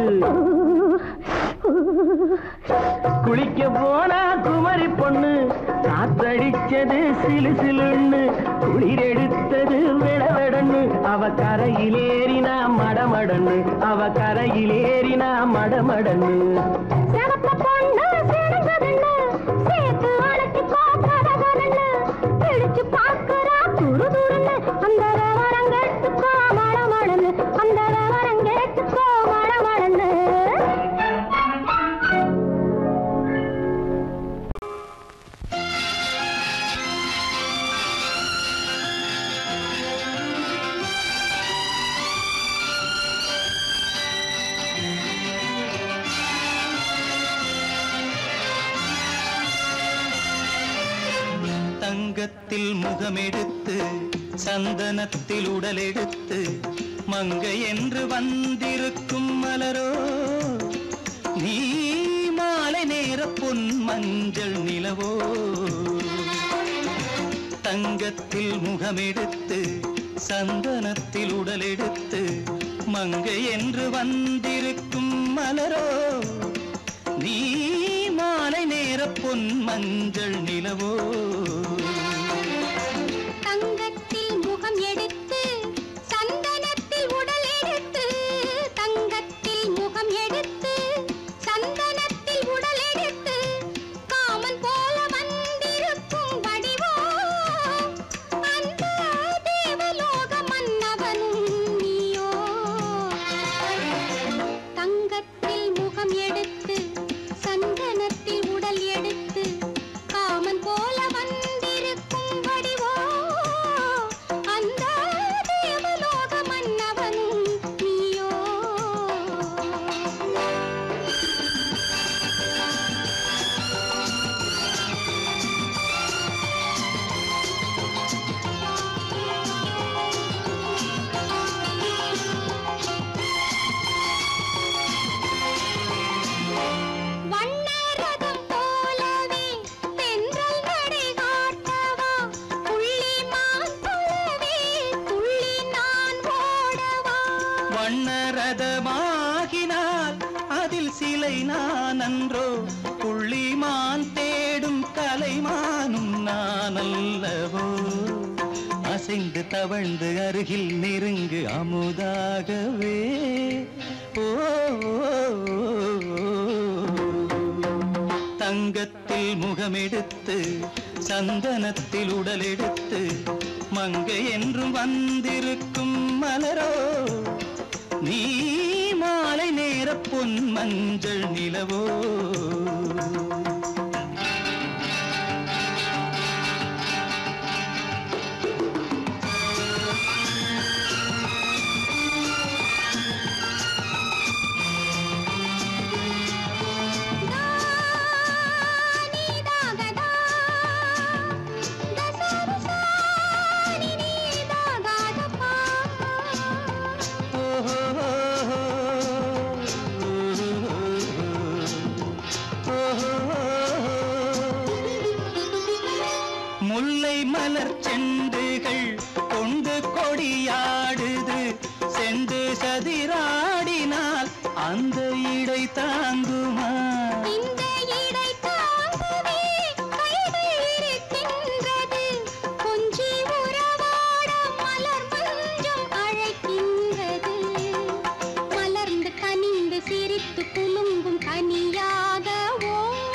குளிக்க போனா குமரி பொண்ணு காத்தடிச்சது சிலு சிலுன்னு குளிர் எடுத்தது விடவெடன்னு அவ கரையிலேறினா மடமடன்னு அவ கரையிலேறினா மடமடன்னு சிவப்பு பொண்ணு சிறந்ததுன்னு சேர்த்து அழைச்சு கோப்பரகன்னு பிடிச்சு பார்க்கறா துரு துருன்னு அந்த வரங்கெட்டுக்கோ மழமழன்னு அந்த வரங்கெட்டுக்கோ மழமழன்னு தங்கத்தில் முகமெடுத்து சந்தனத்தில் உடலெடுத்து மங்கை என்று வந்திருக்கும் மலரோ நீ மாலை நேர பொன் மஞ்சள் நிலவோ தங்கத்தில் முகமெடுத்து சந்தனத்தில் உடலெடுத்து மங்கை என்று வந்திருக்கும் மலரோ நீ மாலை நேர பொன் மஞ்சள் நிலவோ தங்கத்தில் முகம் எடுத்து சந்தனத்தில் உடல் எடுத்து தங்கத்தில் முகம் எடுத்து சந்தனத்தில் உடல் எடுத்து காமன் போல வந்திருக்கும் வடிவோ அந்த தேவலோக மன்னவனும் நீயோ தங்கத்தில் முகம் யாரோ புள்ளிமான் தேடும் கலைமானும் நான் அல்லவோ அசைந்து தவழ்ந்து அருகில் நெருங்கு அமுதாகவே ஓ தங்கத்தில் முகமெடுத்து சந்தனத்தில் உடலெடுத்து மங்கை என்றும் வந்திருக்கும் மலரோ நீ மாலை நேர பொன் மஞ்சள் நிலவோ முல்லை மலர் செண்டுகள் கொண்டு கொடியாடுது செண்டு சதிராடினால் அந்த இடை தாங்குமா இந்த இடை தாங்குவே கைகள் இருக்கின்றது கொஞ்சி உறவாட மலர் மஞ்சம் அழைக்கின்றது மலர்ந்து கனிந்து சிரித்து குலுங்கும் கனியாகவோ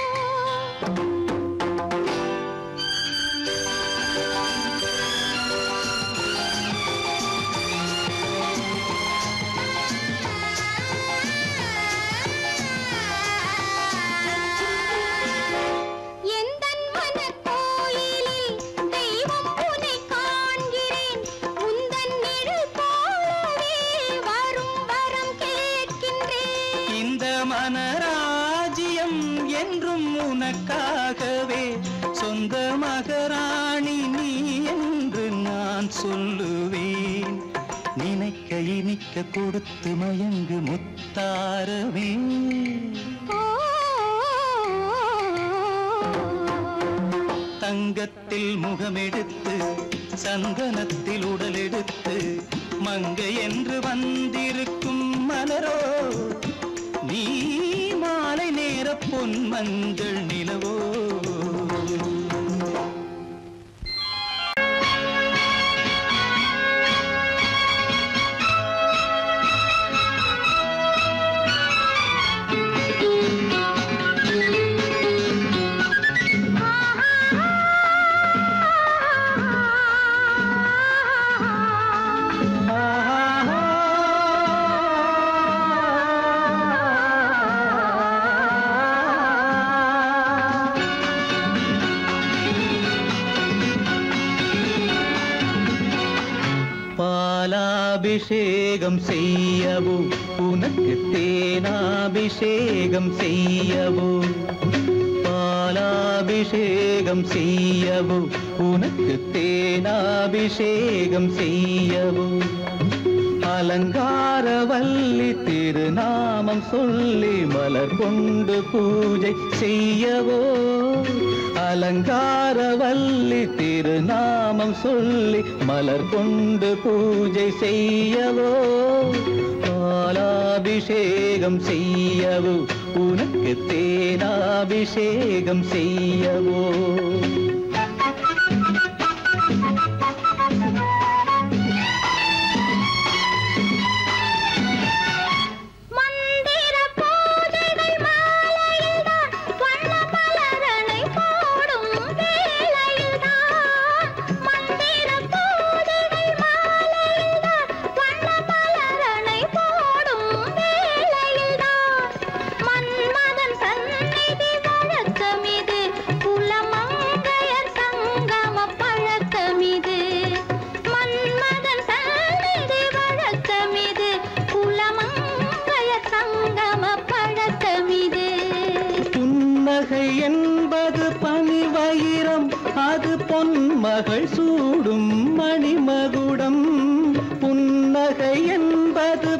மனராஜ்யம் என்றும் உனக்காகவே சொந்த மகராணி நீ என்று நான் சொல்லுவேன் நினைக்க இனிக்க கொடுத்து மயங்கு முத்தாரவே தங்கத்தில் முகமெடுத்து சந்தனத்தில் உடலெடுத்து மங்கை என்று வந்திருக்கும் மலரோ நீ மாலை நேர பொன் மஞ்சள் நிலவோ பாலாபிஷேகம் செய்யவோ உனக்கு தேனாபிஷேகம் செய்யவோ பாலாபிஷேகம் செய்யவோ உனக்கு தேனாபிஷேகம் செய்யவோ அலங்காரவல்லி திருநாமம் சொல்லி மலர் கொண்டு பூஜை செய்யவோ அலங்காரவல்லி திருநாமம் சொல்லி மலர் கொண்டு பூஜை செய்யவோ பாலாபிஷேகம் செய்யவோ உனக்கு தேனாபிஷேகம் செய்யவோ என்பது பனிவயிரம் அது பொன்மகள் சூடும் மணிமகுடம் புன்னகை என்பது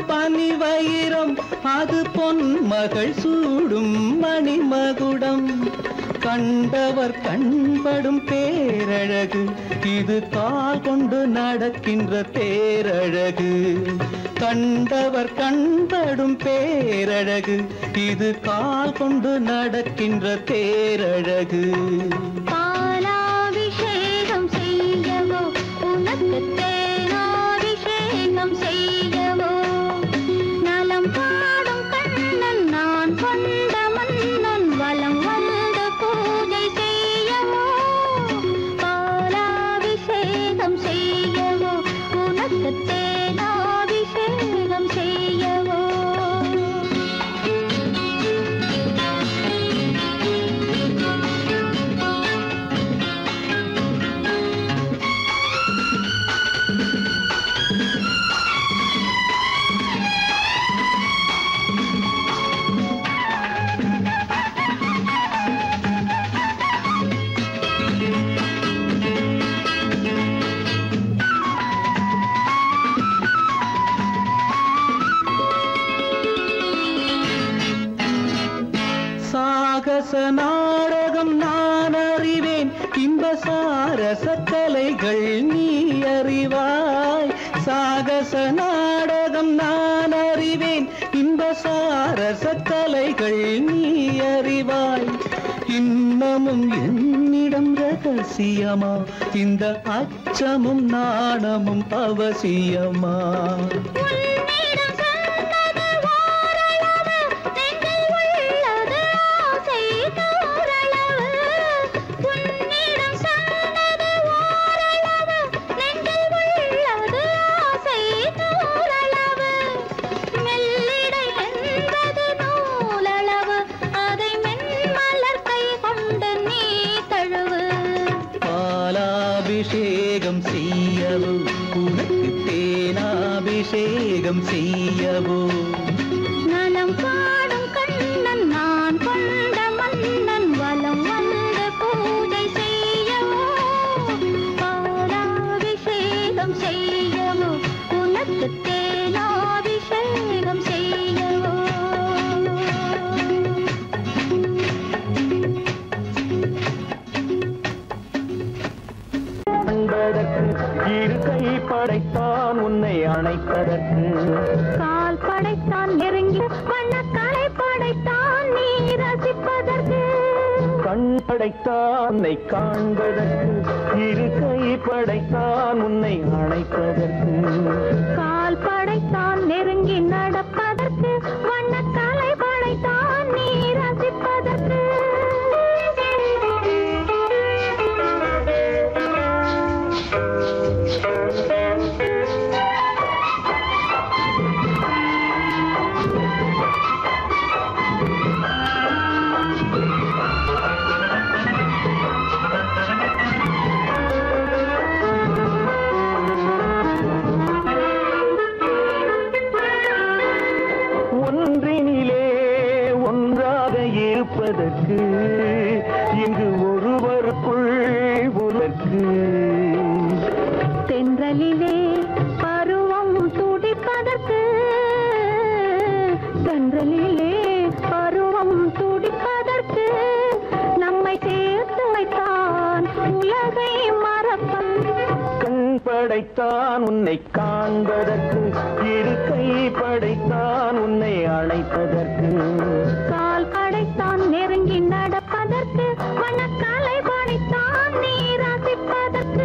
பனிவயிரம் அது பொன்மகள் சூடும் மணிமகுடம் கண்டவர் கண்படும் பேரழகு இது கால் கொண்டு நடக்கின்ற தேரழகு. கண்டவர் கண்படும் பேரழகு இது கால் கொண்டு நடக்கின்ற தேரழகு. பாலாபிஷேகம் செய்யவோ உனக்கு தேனாபிஷேகம் செய்யவோ நலம் பாடும் கண்ணன் நான் கொண்ட மன்னன் வலம் வந்து பூஜை செய்யவோ. பாலாபிஷேகம் செய்யவோ உனக்கு தேனாபிஷேகம் செய்யவோ. சாகச நாடகம் நான் அறிவேன் இன்ப சாரச கலைகள் நீ அறிவாய். சாகச நாடகம் நான் அறிவேன் இன்ப சாரச கலைகள் நீ அறிவாய். இன்னமும் என்னிடம் ரகசியமா இந்த அச்சமும் நாணமும் அவசியமா? பாலாபிஷேகம் செய்யவோ உனக்கு தேனாபிஷேகம் செய்யவோ நலம் பாடும் கண்ணன் நான் கொண்ட மன்னன் வலம் வந்து பூஜை செய்யவோ. பாலாபிஷேகம் செய்யவோ உனக்கு தேனாபிஷேகம் செய்யவோ. இரு கை படைத்தான் உன்னை அணைப்பதற்கு. கால் படைத்தான் நெருங்கி வண்ணக்காலை படைத்தான் நீ ரசிப்பதற்கு. கண் படைத்தான் உன்னை காண்பதற்கு. இரு கை படைத்தான் உன்னை அணைப்பதற்கு. கால் படைத்தான் நெருங்கி நடப்பதற்கு. வண்ணக்காலை படைத்தான் நீ ரசிப்பதற்கு. ஒன்றினிலே ஒன்றாக இருப்பதற்கு இங்கு ஒருவருக்குள் ஒருவருக்கு. தென்றலிலே பருவம் துடிப்பதற்கு. தென்றலிலே பருவம் துடிப்பதற்கு. நம்மை சேர்த்து வைத்தான் உலகை மறப்பன். கண் படைத்தான் உன்னை காண்பதற்கு. இரு கை படைத்தான் உன்னை அழைப்பதற்கு. கால் படைத்தான் நெருங்கி நடப்பதற்கு. வண்ணக்காலை படைத்தான் நீ ரசிப்பதற்கு.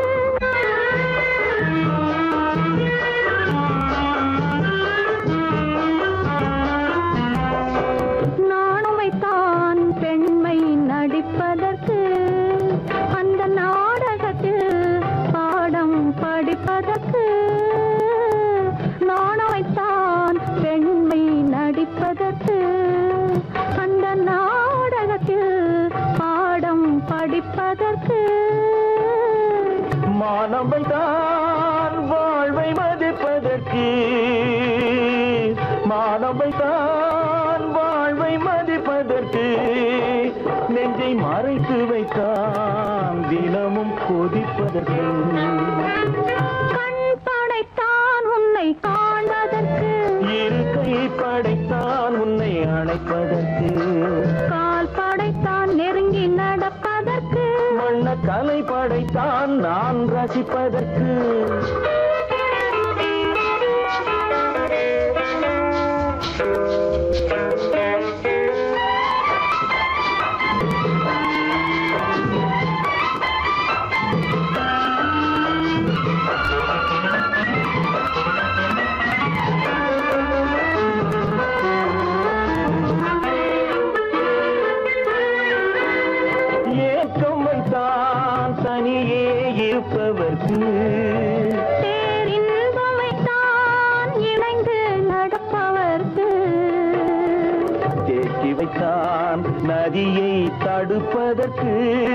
நானும் வைத்தான் பெண்மை நடிப்பதற்கு. அந்த நாடகத்தில் பாடம் படிப்பதற்கு. நானும் வைத்தான் பெண்மை நடிப்பதற்கு. அந்த நாடகத்தில் பாடம் படிப்பதற்கு. மானவை தான் வாழ்வை மதிப்பதற்கு. மானவை தான் வாழ்வை மதிப்பதற்கு. நெஞ்சை மறைத்து வைத்தான் தினமும் கொதிப்பதற்கு. கண் படைத்தான் உன்னை காண்பதற்கு. இரு கை படைத்தான் உன்னை அணைப்பதற்கு. கால் படைத்தான் நெருங்கி நான் ரசிப்பதற்கு தனியே இருப்பவர்க்கு பேரின்பமைத்தான் இணைந்து நடப்பவர்க்கு தேக்கி வைத்தான் நதியை தடுப்பதற்கு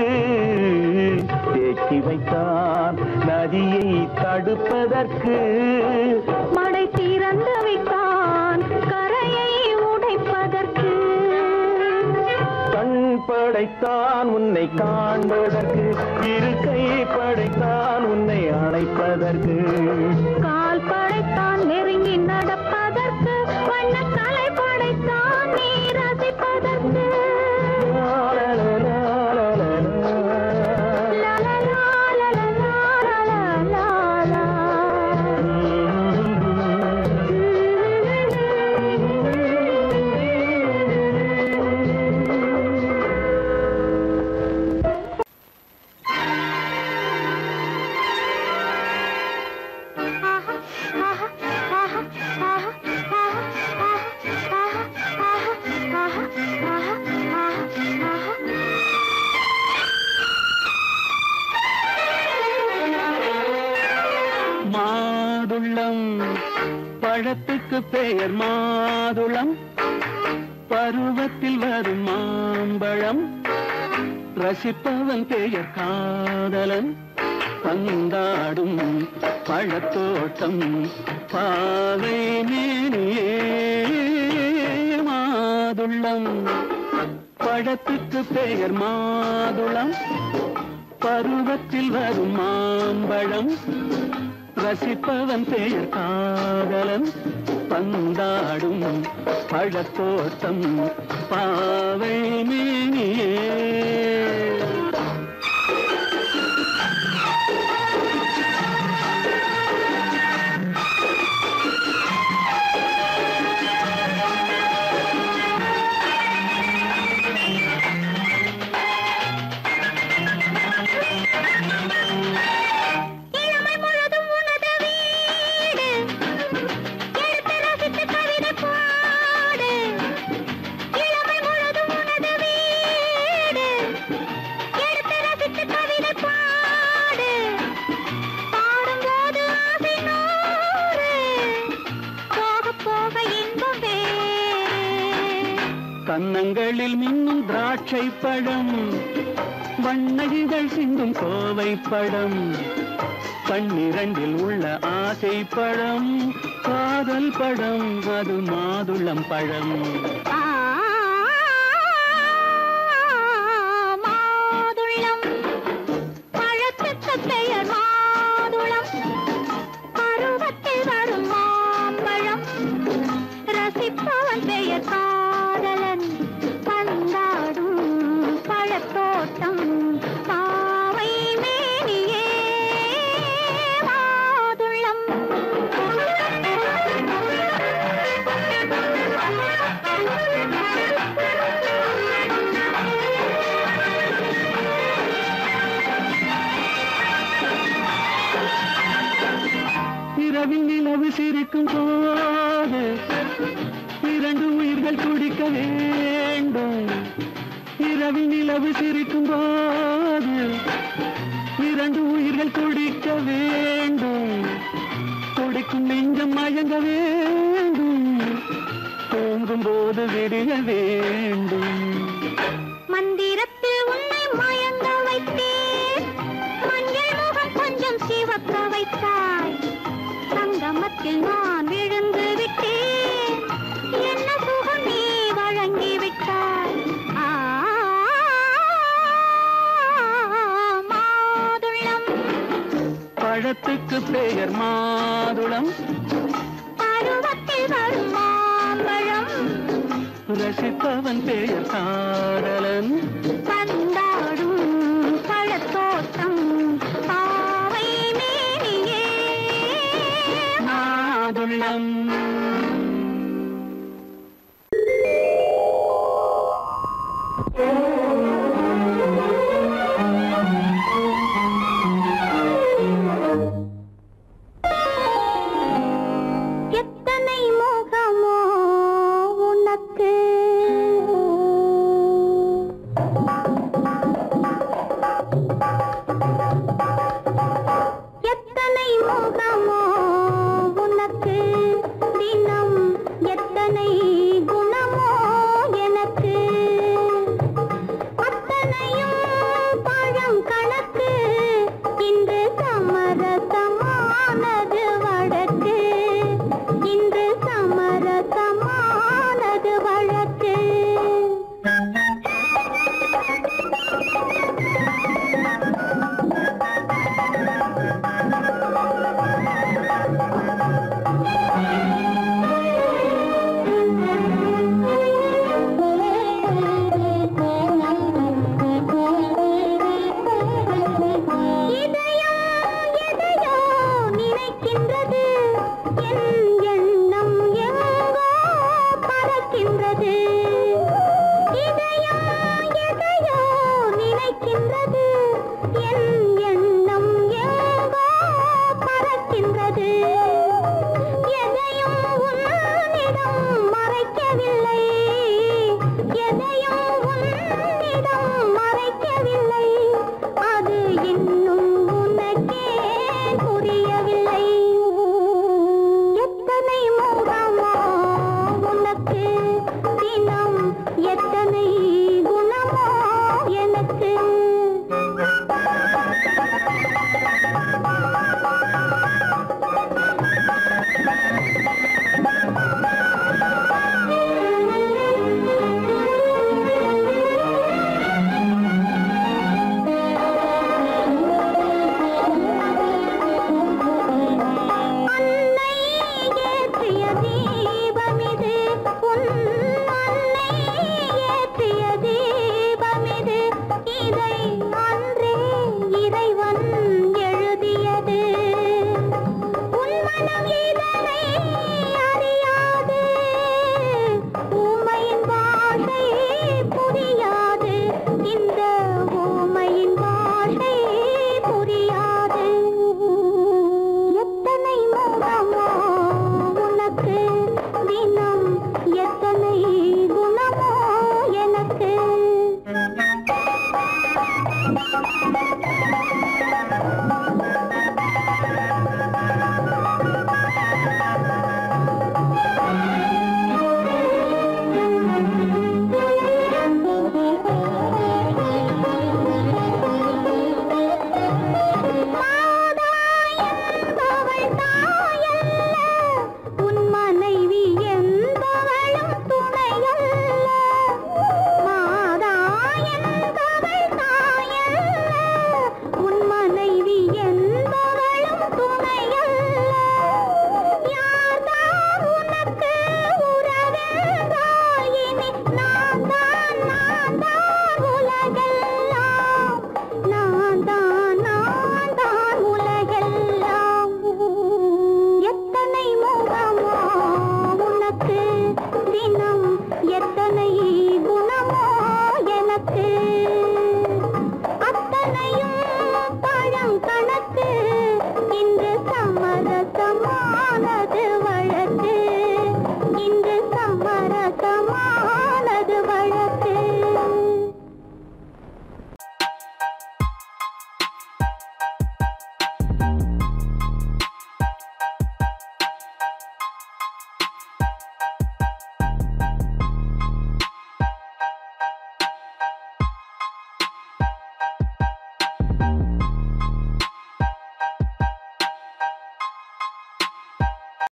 தேக்கி வைத்தான் நதியை தடுப்பதற்கு மடை திறந்து வைத்தான் கரையை உடைப்பதற்கு கண் படைத்தான் உன்னை காண்பதற்கு இரு கை படைத்தான் உன்னை அணைப்பதற்கு கால் படைத்தான் நெருங்கி நடப்பதற்கு வண்ண கலை படைத்தான் நீ ரசிப்பதற்கு மாதுளம் பழத்துக்கு பெயர் மாதுளம் பருவத்தில் வரும் மாம்பழம் ரசிப்பவன் பெயர் காதலன் பந்தாடும் பழத்தோட்டம் பாவை மேனியே மாதுளம் பழத்துக்கு பெயர் மாதுளம் பருவத்தில் வரும் மாம்பழம் ரசிப்பவன் பெயர் காதலன் பந்தாடும் பழத்தோட்டம் பாவை மேனியே கன்னங்களில் மின்னும் திராட்சை பழம் வண்ணகிகள் சிந்தும் கோவை பழம் கண்ணிரண்டில் உள்ள ஆசை பழம் காதல் பழம் அது மாதுளம் பழம் மாதுளம் பழத்துக்கு பெயர் மாதுளம் பருவத்தில் வரும் மாம்பழம் ரசிப்பவன் பெயர் காதலன் பந்தாடும் பழத்தோட்டம் பாவை மேனியே மாதுளம் இரவில் நிலவு சிரிக்கும் போது இரண்டு உயிர்கள் துடிக்க வேண்டும் இரவில் நிலவு சிரிக்கும் போது இரண்டு உயிர்கள் துடிக்க வேண்டும் துடிக்கும் நெஞ்சம் மயங்க வேண்டும் தூங்கும் போது விடிய வேண்டும் மந்திரத்தில் உன்னை மயங்க வைத்தேன் மஞ்சள் முகம் கொஞ்சம் சிவக்க வைத்தாய் சங்கமத்தில் நான் விழுந்து விட்டேன் என்ன சுகம் நீ வழங்கி விட்டாய் ஆ மாதுளம் பழத்துக்கு பெயர் மாதுளம் பருவத்தில் வரும் மாம்பழம் ரசிப்பவன் பெயர் காதலன்